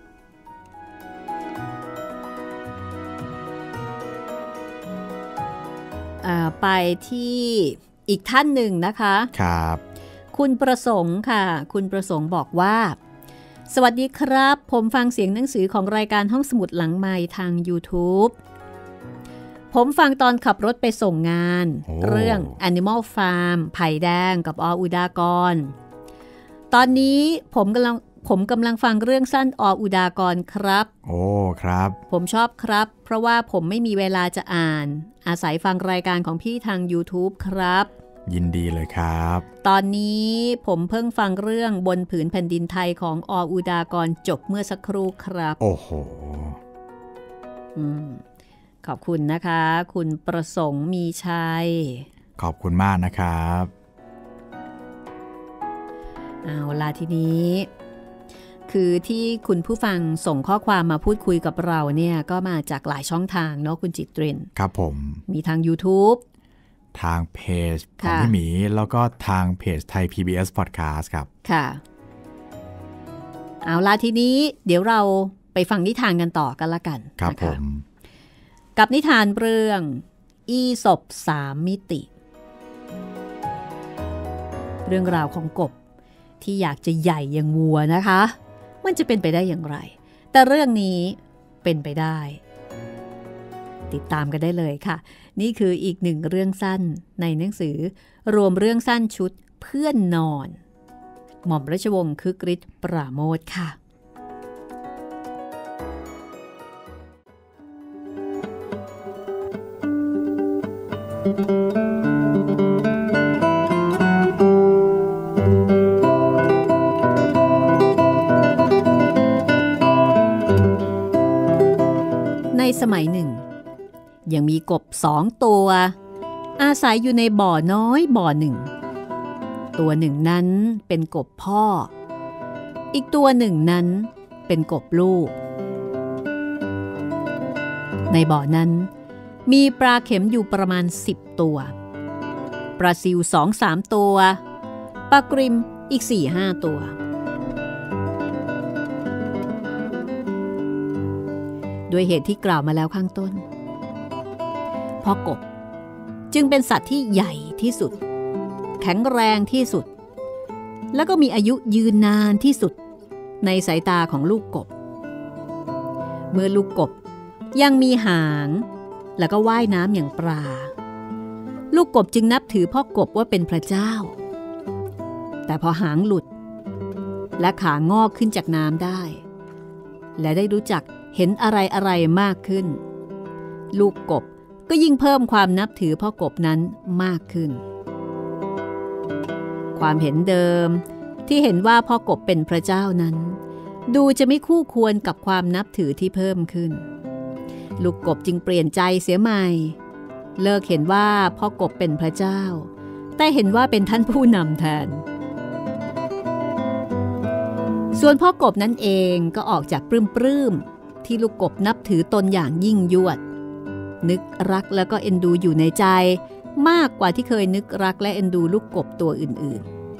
ไปที่อีกท่านหนึ่งนะคะครับคุณประสงค์ค่ะคุณประสงค์บอกว่าสวัสดีครับผมฟังเสียงหนังสือของรายการห้องสมุดหลังไมค์ทาง YouTube ผมฟังตอนขับรถไปส่งงานเรื่อง Animal Farm ไผ่แดงกับออุดากรตอนนี้ผมกำลังผมกำลังฟังเรื่องสั้นออุดากรครับโอ้ครับผมชอบครับเพราะว่าผมไม่มีเวลาจะอ่านอาศัยฟังรายการของพี่ทาง YouTube ครับยินดีเลยครับตอนนี้ผมเพิ่งฟังเรื่องบนผืนแผ่นดินไทยของออุดากรจบเมื่อสักครู่ครับโอ้โหอืมขอบคุณนะคะคุณประสงค์มีชัยขอบคุณมากนะครับเอาล่ะทีนี้คือที่คุณผู้ฟังส่งข้อความมาพูดคุยกับเราเนี่ยก็มาจากหลายช่องทางเนาะคุณจิตรินครับผมมีทาง YouTube ทางเพจของพี่หมีแล้วก็ทางเพจไทย พี บี เอส Podcast ครับค่ะเอาล่ะทีนี้เดี๋ยวเราไปฟังนิทานกันต่อกันละกันครับผมกับนิทานเรื่องอีสปสามมิติเรื่องราวของกบที่อยากจะใหญ่อย่างวัวนะคะมันจะเป็นไปได้อย่างไรแต่เรื่องนี้เป็นไปได้ติดตามกันได้เลยค่ะนี่คืออีกหนึ่งเรื่องสั้นในหนังสือรวมเรื่องสั้นชุดเพื่อนนอนหม่อมราชวงศ์คึกฤทธิ์ปราโมทย์ค่ะในสมัยหนึ่งยังมีกบสองตัวอาศัยอยู่ในบ่อน้อยบ่อหนึ่งตัวหนึ่งนั้นเป็นกบพ่ออีกตัวหนึ่งนั้นเป็นกบลูกในบ่อนั้นมีปลาเข็มอยู่ประมาณสิบตัวปลาซิวสองสามตัวปลากริมอีกสี่ห้าตัวด้วยเหตุที่กล่าวมาแล้วข้างต้นพ่อกบจึงเป็นสัตว์ที่ใหญ่ที่สุดแข็งแรงที่สุดแล้วก็มีอายุยืนนานที่สุดในสายตาของลูกกบเมื่อลูกกบยังมีหางแล้วก็ว่ายน้ำอย่างปลาลูกกบจึงนับถือพ่อกบว่าเป็นพระเจ้าแต่พอหางหลุดและขางอกขึ้นจากน้ำได้และได้รู้จักเห็นอะไรอะไรมากขึ้นลูกกบก็ยิ่งเพิ่มความนับถือพ่อกบนั้นมากขึ้นความเห็นเดิมที่เห็นว่าพ่อกบเป็นพระเจ้านั้นดูจะไม่คู่ควรกับความนับถือที่เพิ่มขึ้นลูกกบจึงเปลี่ยนใจเสียใหม่เลิกเห็นว่าพ่อกบเป็นพระเจ้าแต่เห็นว่าเป็นท่านผู้นำแทนส่วนพ่อกบนั้นเองก็ออกจากปลื้มๆที่ลูกกบนับถือตนอย่างยิ่งยวดนึกรักแล้วก็เอ็นดูอยู่ในใจมากกว่าที่เคยนึกรักและเอ็นดูลูกกบตัวอื่น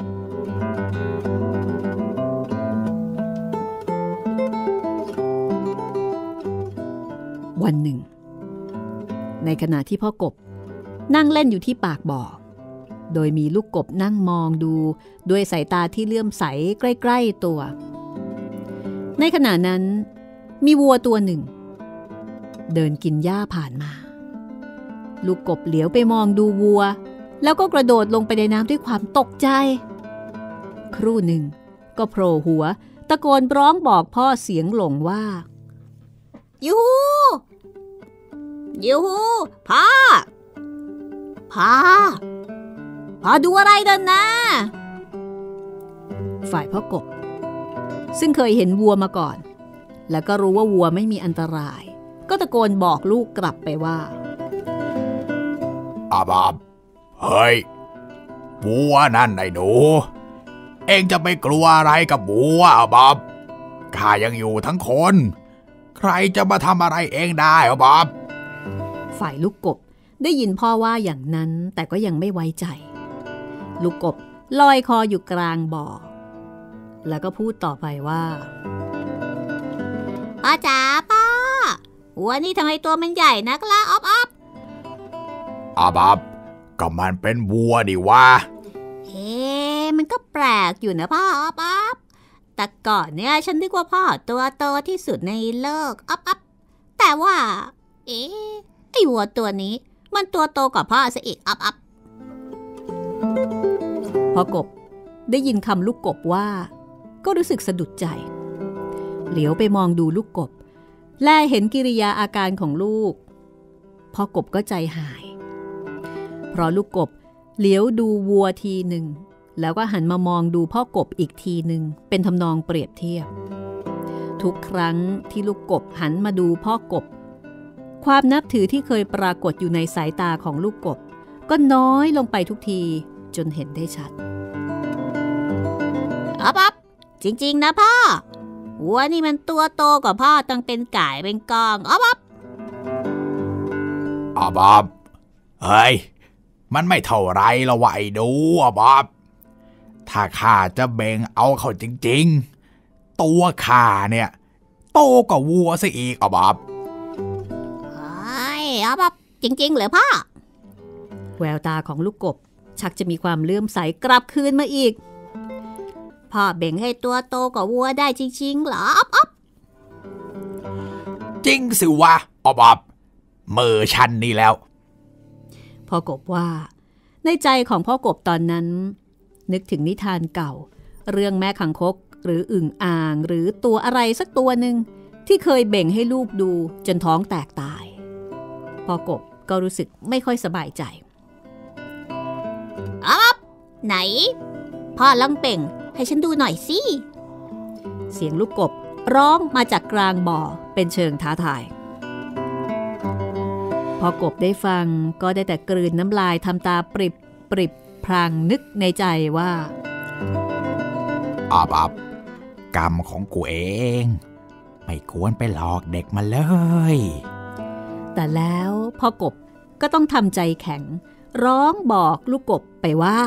ๆวันหนึ่งในขณะที่พ่อกบนั่งเล่นอยู่ที่ปากบ่อโดยมีลูกกบนั่งมองดูด้วยสายตาที่เลื่อมใสใกล้ๆตัวในขณะนั้นมีวัวตัวหนึ่งเดินกินหญ้าผ่านมาลูกกบเหลียวไปมองดูวัวแล้วก็กระโดดลงไปในน้ำด้วยความตกใจครู่หนึ่งก็โผล่หัวตะโกนร้องบอกพ่อเสียงหลงว่ายูฮูยูฮูพ่อพ่อพ่อดูอะไรกันนะฝ่ายพ่อกบซึ่งเคยเห็นวัวมาก่อนแล้วก็รู้ว่าวัวไม่มีอันตรายก็ตะโกนบอกลูกกลับไปว่าอาบับเฮ้ยวัวนั่นไอ้หนูเอ็งจะไปกลัวอะไรกับวัวอาบับข้ายังอยู่ทั้งคนใครจะมาทำอะไรเองได้อาบับฝ่ายลูกกบได้ยินพ่อว่าอย่างนั้นแต่ก็ยังไม่ไว้ใจลูกกบลอยคออยู่กลางบ่อแล้วก็พูดต่อไปว่าพ่อจ๋าพ่อวัวนี่ทำไมตัวมันใหญ่นักล่ะอ๊อบอ๊อบอาบับก็มันเป็นวัวดิวะเอ๊ะมันก็แปลกอยู่นะพ่ออ๊อบอ๊อบแต่ก่อนเนี่ยฉันนึกว่าพ่อตัวโตที่สุดในโลกอ๊อบอ๊อบแต่ว่าเอ๊ะไอ้วัวตัวนี้มันตัวโตกว่าพ่อซะอีกอ๊อบอ๊อบพ่อกบได้ยินคำลูกกบว่าก็รู้สึกสะดุดใจเหลียวไปมองดูลูกกบแลเห็นกิริยาอาการของลูกพ่อกบก็ใจหายเพราะลูกกบเหลียวดูวัวทีหนึ่งแล้วก็หันมามองดูพ่อกบอีกทีหนึ่งเป็นทำนองเปรียบเทียบทุกครั้งที่ลูกกบหันมาดูพ่อกบความนับถือที่เคยปรากฏอยู่ในสายตาของลูกกบก็น้อยลงไปทุกทีจนเห็นได้ชัดอ๊อบอ๊อบจริงๆนะพ่อวัวนี่มันตัวโตกว่าพ่อตั้งเป็นก่ายเป็นกองอ๊อบอ๊อบอ๊อบอ๊อบเฮ้ยมันไม่เท่าไรละวะไอ้ดูอ๊อบอ๊อบถ้าข้าจะเบ่งเอาเข้าจริงๆตัวข้าเนี่ยโตกว่าวัวซะอีกอ๊อบอ๊อบเฮ้ยอ๊อบอ๊อบจริงๆเหรอพ่อแววตาของลูกกบชักจะมีความเลื่อมใสกลับคืนมาอีกพ่อเบ่งให้ตัวโตกว่าวัวได้จริงๆเหรออ๊อบอ๊อบจริงสิวะอ๊อบอ๊อบมือฉันนี่แล้วพ่อกบว่าในใจของพ่อกบตอนนั้นนึกถึงนิทานเก่าเรื่องแม่ขังคกหรืออึ่งอ่างหรือตัวอะไรสักตัวหนึ่งที่เคยเบ่งให้ลูกดูจนท้องแตกตายพ่อกบก็รู้สึกไม่ค่อยสบายใจอ๊อบไหนพ่อลองเบ่งให้ฉันดูหน่อยสิเสียงลูกกบร้องมาจากกลางบ่อเป็นเชิงท้าทายพอกบได้ฟังก็ได้แต่กลืนน้ำลายทำตาปริบปริบพลางนึกในใจว่าอ๊อบอ๊อบกรรมของกูเองไม่ควรไปหลอกเด็กมาเลยแต่แล้วพ่อกบก็ต้องทำใจแข็งร้องบอกลูกกบไปว่า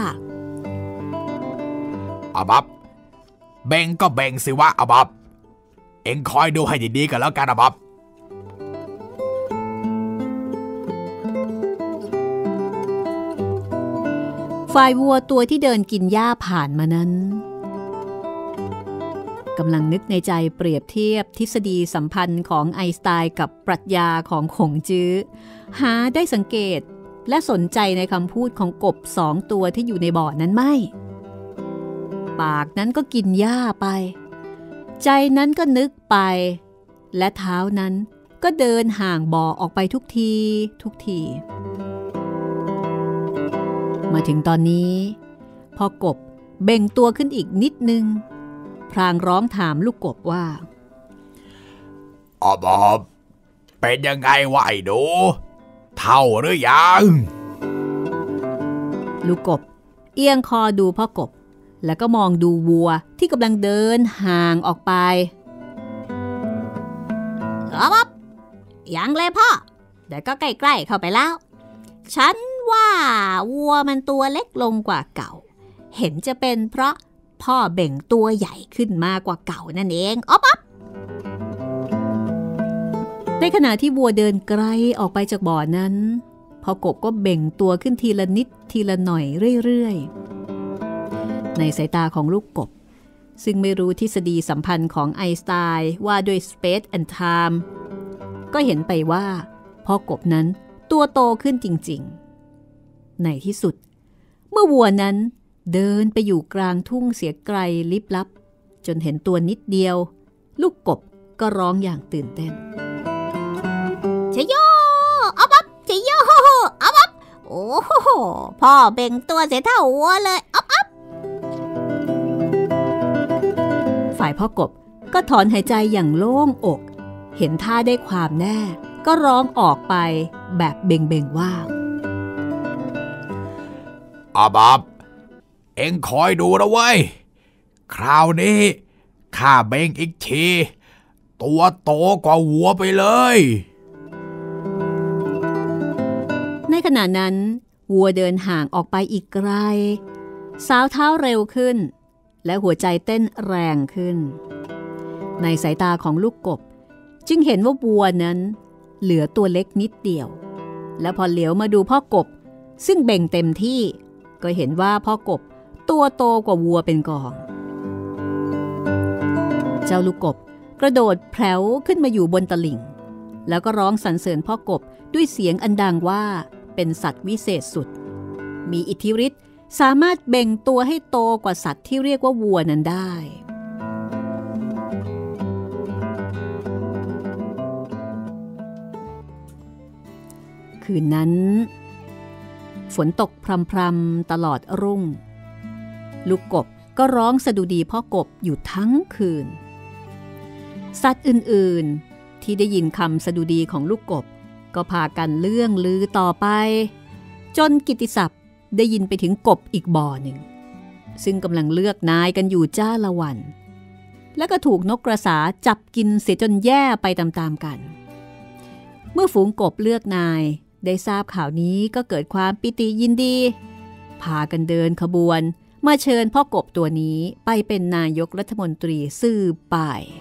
อ๊อบอ๊อบเบ่งก็เบ่งสิวะอ๊อบอ๊อบเอ็งคอยดูให้ดีๆกันแล้วกันอ๊อบอ๊อบฝ่ายวัวตัวที่เดินกินหญ้าผ่านมานั้นกำลังนึกในใจเปรียบเทียบทฤษฎีสัมพันธ์ของไอน์สไตน์กับปรัชญาของขงจื้อหาได้สังเกตและสนใจในคำพูดของกบสองตัวที่อยู่ในบ่อนั้นไม่ปากนั้นก็กินหญ้าไปใจนั้นก็นึกไปและเท้านั้นก็เดินห่างบ่อออกไปทุกทีทุกทีมาถึงตอนนี้พอกบเบ่งตัวขึ้นอีกนิดนึงพลางร้องถามลูกกบว่าอ๊อบอ๊อบเป็นยังไงวะไอ้ดูเท่าหรือยังลูกกบเอียงคอดูพ่อกบแล้วก็มองดูวัวที่กำลังเดินห่างออกไปอ๊อบอ๊อบยังเลยพ่อแต่ก็ใกล้ๆเข้าไปแล้วฉันว่าวัวมันตัวเล็กลงกว่าเก่าเห็นจะเป็นเพราะพ่อเบ่งตัวใหญ่ขึ้นมากกว่าเก่านั่นเองอ๊อบอ๊อบในขณะที่วัวเดินไกลออกไปจากบ่อนั้นพ่อกบก็เบ่งตัวขึ้นทีละนิดทีละหน่อยเรื่อยๆในสายตาของลูกกบซึ่งไม่รู้ทฤษฎีสัมพันธ์ของไอน์สไตน์ว่าด้วย Space and Time ก็เห็นไปว่าพ่อกบนั้นตัวโตขึ้นจริงๆในที่สุดเมื่อวัวนั้นเดินไปอยู่กลางทุ่งเสียไกลลิบลับจนเห็นตัวนิดเดียวลูกกบก็ร้องอย่างตื่นเต้นชโยอ๊อบอ๊อบชโยอ๊อบอ๊อบโอ้โหพ่อเบ่งตัวเสียเท่าวัวเลยอ๊อบอ๊อบฝ่ายพ่อกบก็ถอนหายใจอย่างโล่งอกเห็นท่าได้ความแน่ก็ร้องออกไปแบบเบ่งๆว่าอาบับเอ็งคอยดูนะเว้ยคราวนี้ข้าเบ่งอีกทีตัวโตกว่าวัวไปเลยในขณะนั้นวัวเดินห่างออกไปอีกไกลสาวเท้าเร็วขึ้นและหัวใจเต้นแรงขึ้นในสายตาของลูกกบจึงเห็นว่าวัวนั้นเหลือตัวเล็กนิดเดียวและพอเหลียวมาดูพ่อกบซึ่งเบ่งเต็มที่ก็เห็นว่าพ่อกบตัวโตกว่าวัวเป็นกองเจ้าลูกกบกระโดดแผลวขึ้นมาอยู่บนตลิ่งแล้วก็ร้องสรรเสริญพ่อกบด้วยเสียงอันดังว่าเป็นสัตว์วิเศษสุดมีอิทธิฤทธิ์สามารถเบ่งตัวให้โตกว่าสัตว์ที่เรียกว่าวัวนั้นได้คืนนั้นฝนตกพรำๆตลอดรุ่งลูกกบก็ร้องสดุดีพ่อกบอยู่ทั้งคืนสัตว์อื่นๆที่ได้ยินคำสดุดีของลูกกบก็พากันเลื่องลือต่อไปจนกิตติศัพท์ได้ยินไปถึงกบอีกบ่อหนึ่งซึ่งกำลังเลือกนายกันอยู่จ้าละวันแล้วก็ถูกนกกระสาจับกินเสียจนแย่ไปตามๆกันเมื่อฝูงกบเลือกนายได้ทราบข่าวนี้ก็เกิดความปิติยินดีพากันเดินขบวนมาเชิญพ่อกบตัวนี้ไปเป็นนายกรัฐมนตรีสืบไป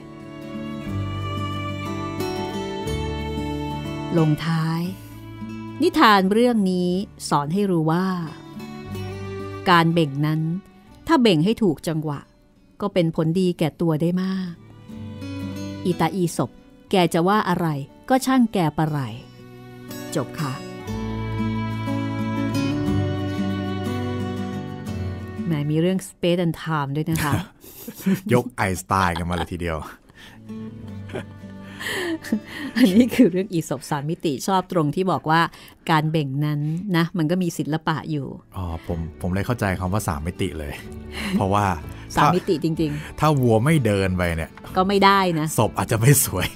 ลงท้ายนิทานเรื่องนี้สอนให้รู้ว่าการเบ่งนั้นถ้าเบ่งให้ถูกจังหวะก็เป็นผลดีแก่ตัวได้มากอีตาอีศพแกจะว่าอะไรก็ช่างแกปะไรจบค่ะแหมมีเรื่อง Space and Time ด้วยนะคะยกไอน์สไตน์กันมาเลยทีเดียวอันนี้คือเรื่องอีสปสามมิติชอบตรงที่บอกว่าการเบ่งนั้นนะมันก็มีศิลปะอยู่อ๋อผมผมเลยเข้าใจคำว่าสามมิติเลย เพราะว่าสามมิติจริงๆถ้าวัวไม่เดินไปเนี่ยก็ไม่ได้นะศพอาจจะไม่สวย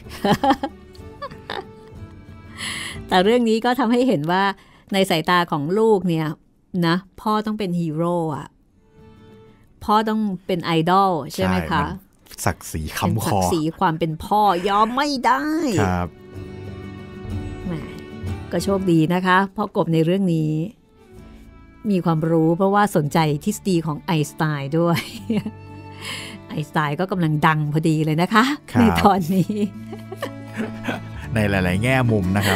แต่เรื่องนี้ก็ทำให้เห็นว่าในสายตาของลูกเนี่ยนะพ่อต้องเป็นฮีโร่อะพ่อต้องเป็นไอดอลใช่ไหมคะศักดิ์ศรีค้ำคอศักดิ์ศรีความเป็นพ่อยอมไม่ได้ครับแหมก็โชคดีนะคะพ่อกบในเรื่องนี้มีความรู้เพราะว่าสนใจทฤษฎีของไอน์สไตน์ด้วยไอน์สไตน์ก็กำลังดังพอดีเลยนะคะในตอนนี้ในหลายๆแง่มุมนะครับ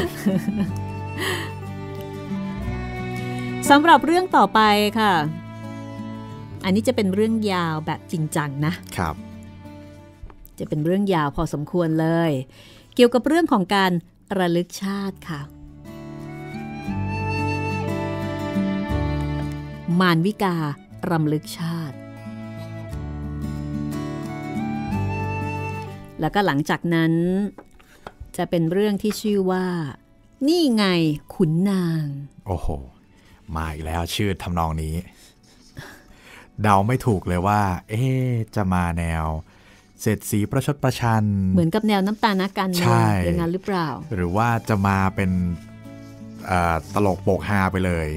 สำหรับเรื่องต่อไปค่ะอันนี้จะเป็นเรื่องยาวแบบจริงจังนะครับจะเป็นเรื่องยาวพอสมควรเลยเกี่ยวกับเรื่องของการระลึกชาติค่ะมารวิการำลึกชาติแล้วก็หลังจากนั้นจะเป็นเรื่องที่ชื่อว่านี่ไงขุนนางโอ้โหมาอีกแล้วชื่อทำนองนี้เดาไม่ถูกเลยว่าเอ๊ะจะมาแนวเศรษฐีประชดประชันเหมือนกับแนวน้ำตาลนักการเมืองอย่างนั้นหรือเปล่าหรือว่าจะมาเป็นตลกโปกฮาไปเลย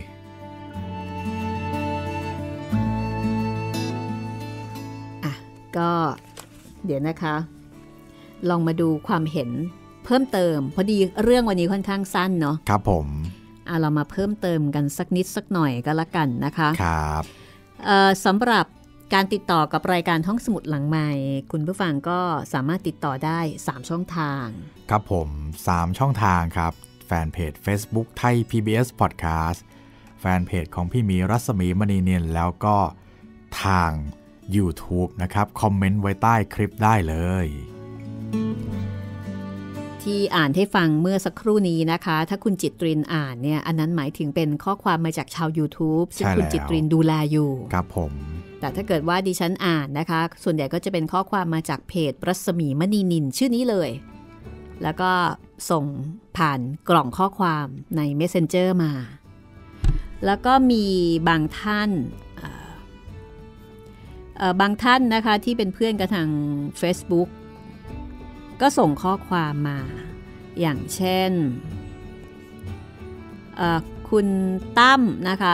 อ่ะก็เดี๋ยวนะคะลองมาดูความเห็นเพิ่มเติมพอดีเรื่องวันนี้ค่อนข้างสั้นเนาะครับผมอ่ะเรามาเพิ่มเติมกันสักนิดสักหน่อยก็แล้วกันนะคะครับสำหรับการติดต่อกับรายการห้องสมุดหลังใหม่คุณผู้ฟังก็สามารถติดต่อได้สามช่องทางครับผมสามช่องทางครับแฟนเพจ Facebook ไทย พี บี เอส Podcast แฟนเพจของพี่หมีรัศมีมณีเนียนแล้วก็ทาง YouTube นะครับคอมเมนต์ไว้ใต้คลิปได้เลยที่อ่านให้ฟังเมื่อสักครู่นี้นะคะถ้าคุณจิตรินอ่านเนี่ยอันนั้นหมายถึงเป็นข้อความมาจากชาว YouTube ซึ่งคุณจิตรินดูแลอยู่ครับผมแต่ถ้าเกิดว่าดิฉันอ่านนะคะส่วนใหญ่ก็จะเป็นข้อความมาจากเพจรัศมีมณีนินชื่อนี้เลยแล้วก็ส่งผ่านกล่องข้อความใน Messenger มาแล้วก็มีบางท่านบางท่านนะคะที่เป็นเพื่อนกับทาง Facebook ก็ส่งข้อความมาอย่างเช่นคุณตั้มนะคะ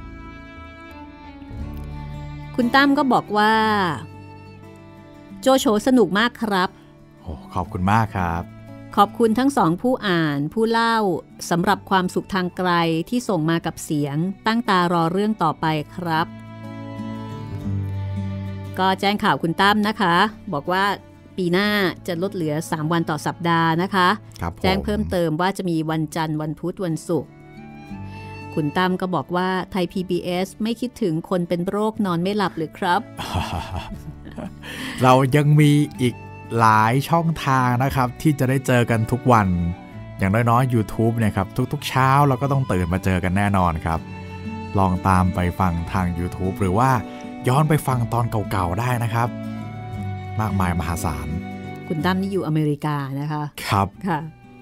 คุณตั้มก็บอกว่าโจโฉสนุกมากครับโอ้ขอบคุณมากครับขอบคุณทั้งสองผู้อ่านผู้เล่าสำหรับความสุขทางไกลที่ส่งมากับเสียงตั้งตารอเรื่องต่อไปครับก็แจ้งข่าวคุณตั้มนะคะบอกว่าปีหน้าจะลดเหลือสามวันต่อสัปดาห์นะคะแจ้งเพิ่มเติมว่าจะมีวันจันทร์วันพุธวันศุกร์คุณตั้มก็บอกว่าไทย พี บี เอส ไม่คิดถึงคนเป็นโรคนอนไม่หลับหรือครับเรายังมีอีกหลายช่องทางนะครับที่จะได้เจอกันทุกวันอย่างน้อยๆ YouTube เนี่ยครับทุกๆเช้าเราก็ต้องตื่นมาเจอกันแน่นอนครับลองตามไปฟังทาง YouTube หรือว่าย้อนไปฟังตอนเก่าๆได้นะครับมากมายมหาศาลคุณตั้มนี่อยู่อเมริกานะคะครับค่ะ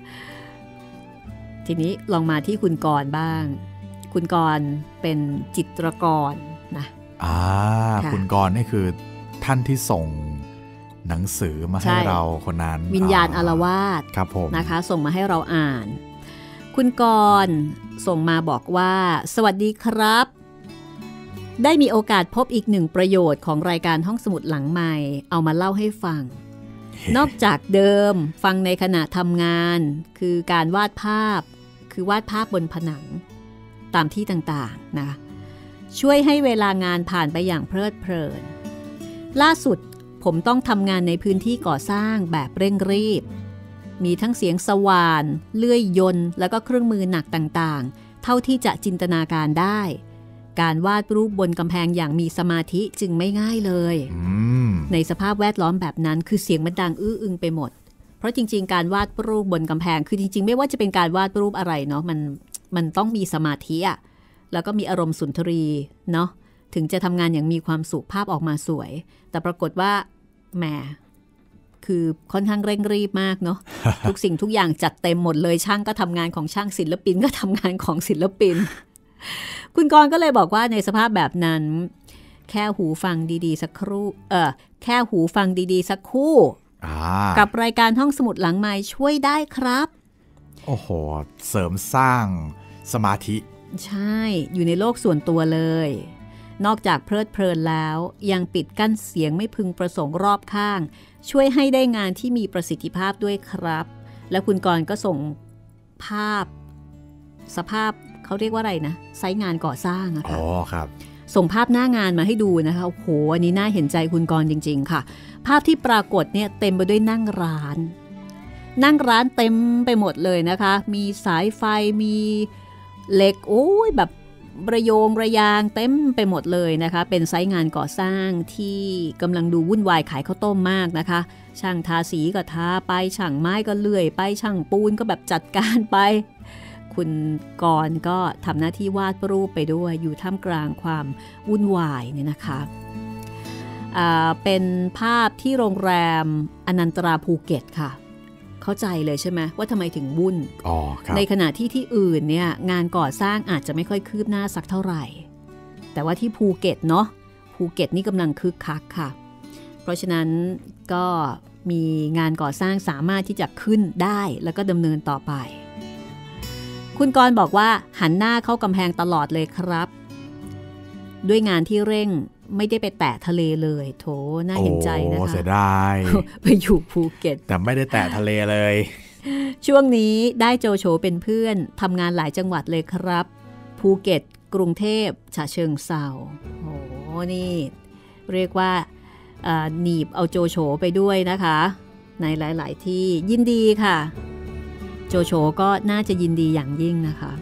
ทีนี้ลองมาที่คุณกรณ์บ้างคุณกรณ์เป็นจิตรกรนะอ่าคุณกรณ์นี่คือท่านที่ส่งหนังสือมาให้เราคนนั้นวิญญาณอาละวาสครับผมนะคะส่งมาให้เราอ่านคุณกรณ์ส่งมาบอกว่าสวัสดีครับได้มีโอกาสพบอีกหนึ่งประโยชน์ของรายการห้องสมุดหลังใหม่เอามาเล่าให้ฟัง นอกจากเดิมฟังในขณะทำงานคือการวาดภาพคือวาดภาพบนผนังตามที่ต่างๆนะช่วยให้เวลางานผ่านไปอย่างเพลิดเพลินล่าสุดผมต้องทำงานในพื้นที่ก่อสร้างแบบเร่งรีบมีทั้งเสียงสว่านเลื่อยยนต์แล้วก็เครื่องมือหนักต่างๆเท่าที่จะจินตนาการได้การวาดรูปบนกำแพงอย่างมีสมาธิจึงไม่ง่ายเลยในสภาพแวดล้อมแบบนั้นคือเสียงมันดังอื้ออึงไปหมดเพราะจริงๆการวาดรูปบนกำแพงคือจริงๆไม่ว่าจะเป็นการวาดรูปอะไรเนาะมันมันต้องมีสมาธิอะแล้วก็มีอารมณ์สุนทรีเนาะถึงจะทำงานอย่างมีความสุขภาพออกมาสวยแต่ปรากฏว่าแหมคือค่อนข้างเร่งรีบมากเนาะ ทุกสิ่งทุกอย่างจัดเต็มหมดเลยช่างก็ทำงานของช่างศิลปินก็ทำงานของศิลปิน คุณกรณ์ก็เลยบอกว่าในสภาพแบบนั้นแค่หูฟังดีๆสักครู่เออแค่หูฟังดีๆสักคู่กับรายการห้องสมุดหลังไมค์ช่วยได้ครับโอ้โหเสริมสร้างสมาธิใช่อยู่ในโลกส่วนตัวเลยนอกจากเพลิดเพลินแล้วยังปิดกั้นเสียงไม่พึงประสงค์รอบข้างช่วยให้ได้งานที่มีประสิทธิภาพด้วยครับและคุณกรณ์ก็ส่งภาพสภาพเขาเรียกว่าอะไรนะไซต์งานก่อสร้างอะค่ะอ๋อครับส่งภาพหน้างานมาให้ดูนะคะโอ้โหอันนี้น่าเห็นใจคุณกรณ์จริงๆค่ะภาพที่ปรากฏเนี่ยเต็มไปด้วยนั่งร้านนั่งร้านเต็มไปหมดเลยนะคะมีสายไฟมีเหล็กโอ้ยแบบระโยงระยางเต็มไปหมดเลยนะคะเป็นไซต์งานก่อสร้างที่กำลังดูวุ่นวายขายข้าวต้มมากนะคะช่างทาสีก็ทาไปช่างไม้ก็เลื่อยไปช่างปูนก็แบบจัดการไปคุณกรณ์ก็ทำหน้าที่วาดรูปไปด้วยอยู่ท่ามกลางความวุ่นวายเนี่ยนะคะอ่าเป็นภาพที่โรงแรมอนันตราภูเก็ตค่ะเข้าใจเลยใช่ไหมว่าทำไมถึงวุ่นในขณะที่ที่อื่นเนี่ยงานก่อสร้างอาจจะไม่ค่อยคืบหน้าสักเท่าไหร่แต่ว่าที่ภูเก็ตเนาะภูเก็ตนี่กำลังคึกคักค่ะเพราะฉะนั้นก็มีงานก่อสร้างสามารถที่จะขึ้นได้แล้วก็ดำเนินต่อไปคุณกรณ์บอกว่าหันหน้าเข้ากำแพงตลอดเลยครับด้วยงานที่เร่งไม่ได้ไปแตะทะเลเลยโถน่าเห็นใจนะคะโอ้เสียดายไปอยู่ภูเก็ตแต่ไม่ได้แตะทะเลเลยช่วงนี้ได้โจโฉเป็นเพื่อนทำงานหลายจังหวัดเลยครับภูเก็ตกรุงเทพฉะเชิงเทราโอ้นี่เรียกว่าหนีบเอาโจโฉไปด้วยนะคะในหลายๆที่ยินดีค่ะโจโฉก็น่าจะยินดีอย่างยิ่งนะคะ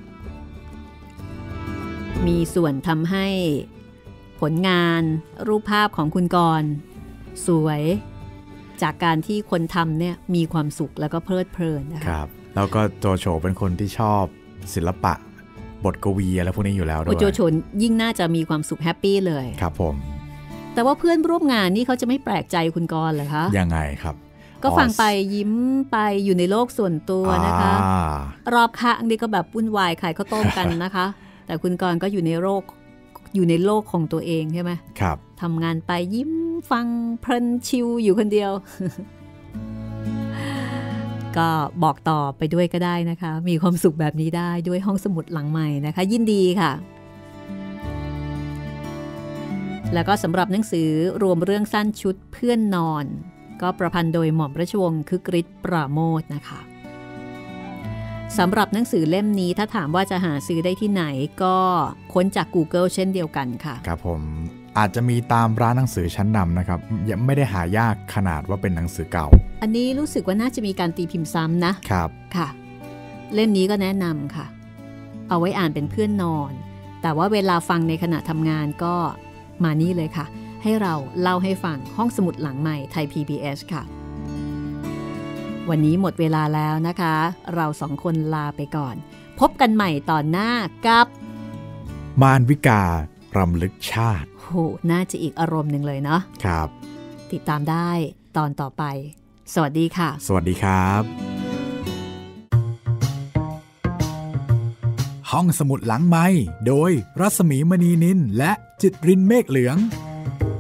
มีส่วนทำให้ผลงานรูปภาพของคุณกรณ์สวยจากการที่คนทำเนี่ยมีความสุขแล้วก็เพลิดเพลินนะคะครับแล้วก็โจโฉเป็นคนที่ชอบศิลปะบทกวีอะไรพวกนี้อยู่แล้วด้วยโจโฉยิ่งน่าจะมีความสุขแฮปปี้เลยครับผมแต่ว่าเพื่อนร่วมงานนี่เขาจะไม่แปลกใจคุณกรณ์เหรอคะยังไงครับก็ฟังไปยิ้มไปอยู่ในโลกส่วนตัวนะคะรอบข้างนี่ก็แบบวุ่นวายขายข้าวต้มกันนะคะแต่คุณกรณ์ก็อยู่ในโลกอยู่ในโลกของตัวเองใช่ไหมครับทำงานไปยิ้มฟังเพลินชิลอยู่คนเดียวก็บอกต่อไปด้วยก็ได้นะคะมีความสุขแบบนี้ได้ด้วยห้องสมุดหลังใหม่นะคะยินดีค่ะแล้วก็สำหรับหนังสือรวมเรื่องสั้นชุดเพื่อนนอนก็ประพันธ์โดยหม่อมราชวงศ์คึกฤทธิ์ปราโมชนะคะสำหรับหนังสือเล่มนี้ถ้าถามว่าจะหาซื้อได้ที่ไหนก็ค้นจาก Google เช่นเดียวกันค่ะครับผมอาจจะมีตามร้านหนังสือชั้นนำนะครับยังไม่ได้หายากขนาดว่าเป็นหนังสือเก่าอันนี้รู้สึกว่าน่าจะมีการตีพิมพ์ซ้ำนะครับค่ะเล่มนี้ก็แนะนำค่ะเอาไว้อ่านเป็นเพื่อนนอนแต่ว่าเวลาฟังในขณะทำงานก็มานี่เลยค่ะให้เราเล่าให้ฟังห้องสมุดหลังใหม่ไทย พี บี เอส ค่ะวันนี้หมดเวลาแล้วนะคะเราสองคนลาไปก่อนพบกันใหม่ตอนหน้ากับมารวิการำลึกชาติโหน่าจะอีกอารมณ์หนึ่งเลยเนาะครับติดตามได้ตอนต่อไปสวัสดีค่ะสวัสดีครับห้องสมุดหลังไมค์โดยรัศมีมณีนินและจิตรินเมฆเหลือง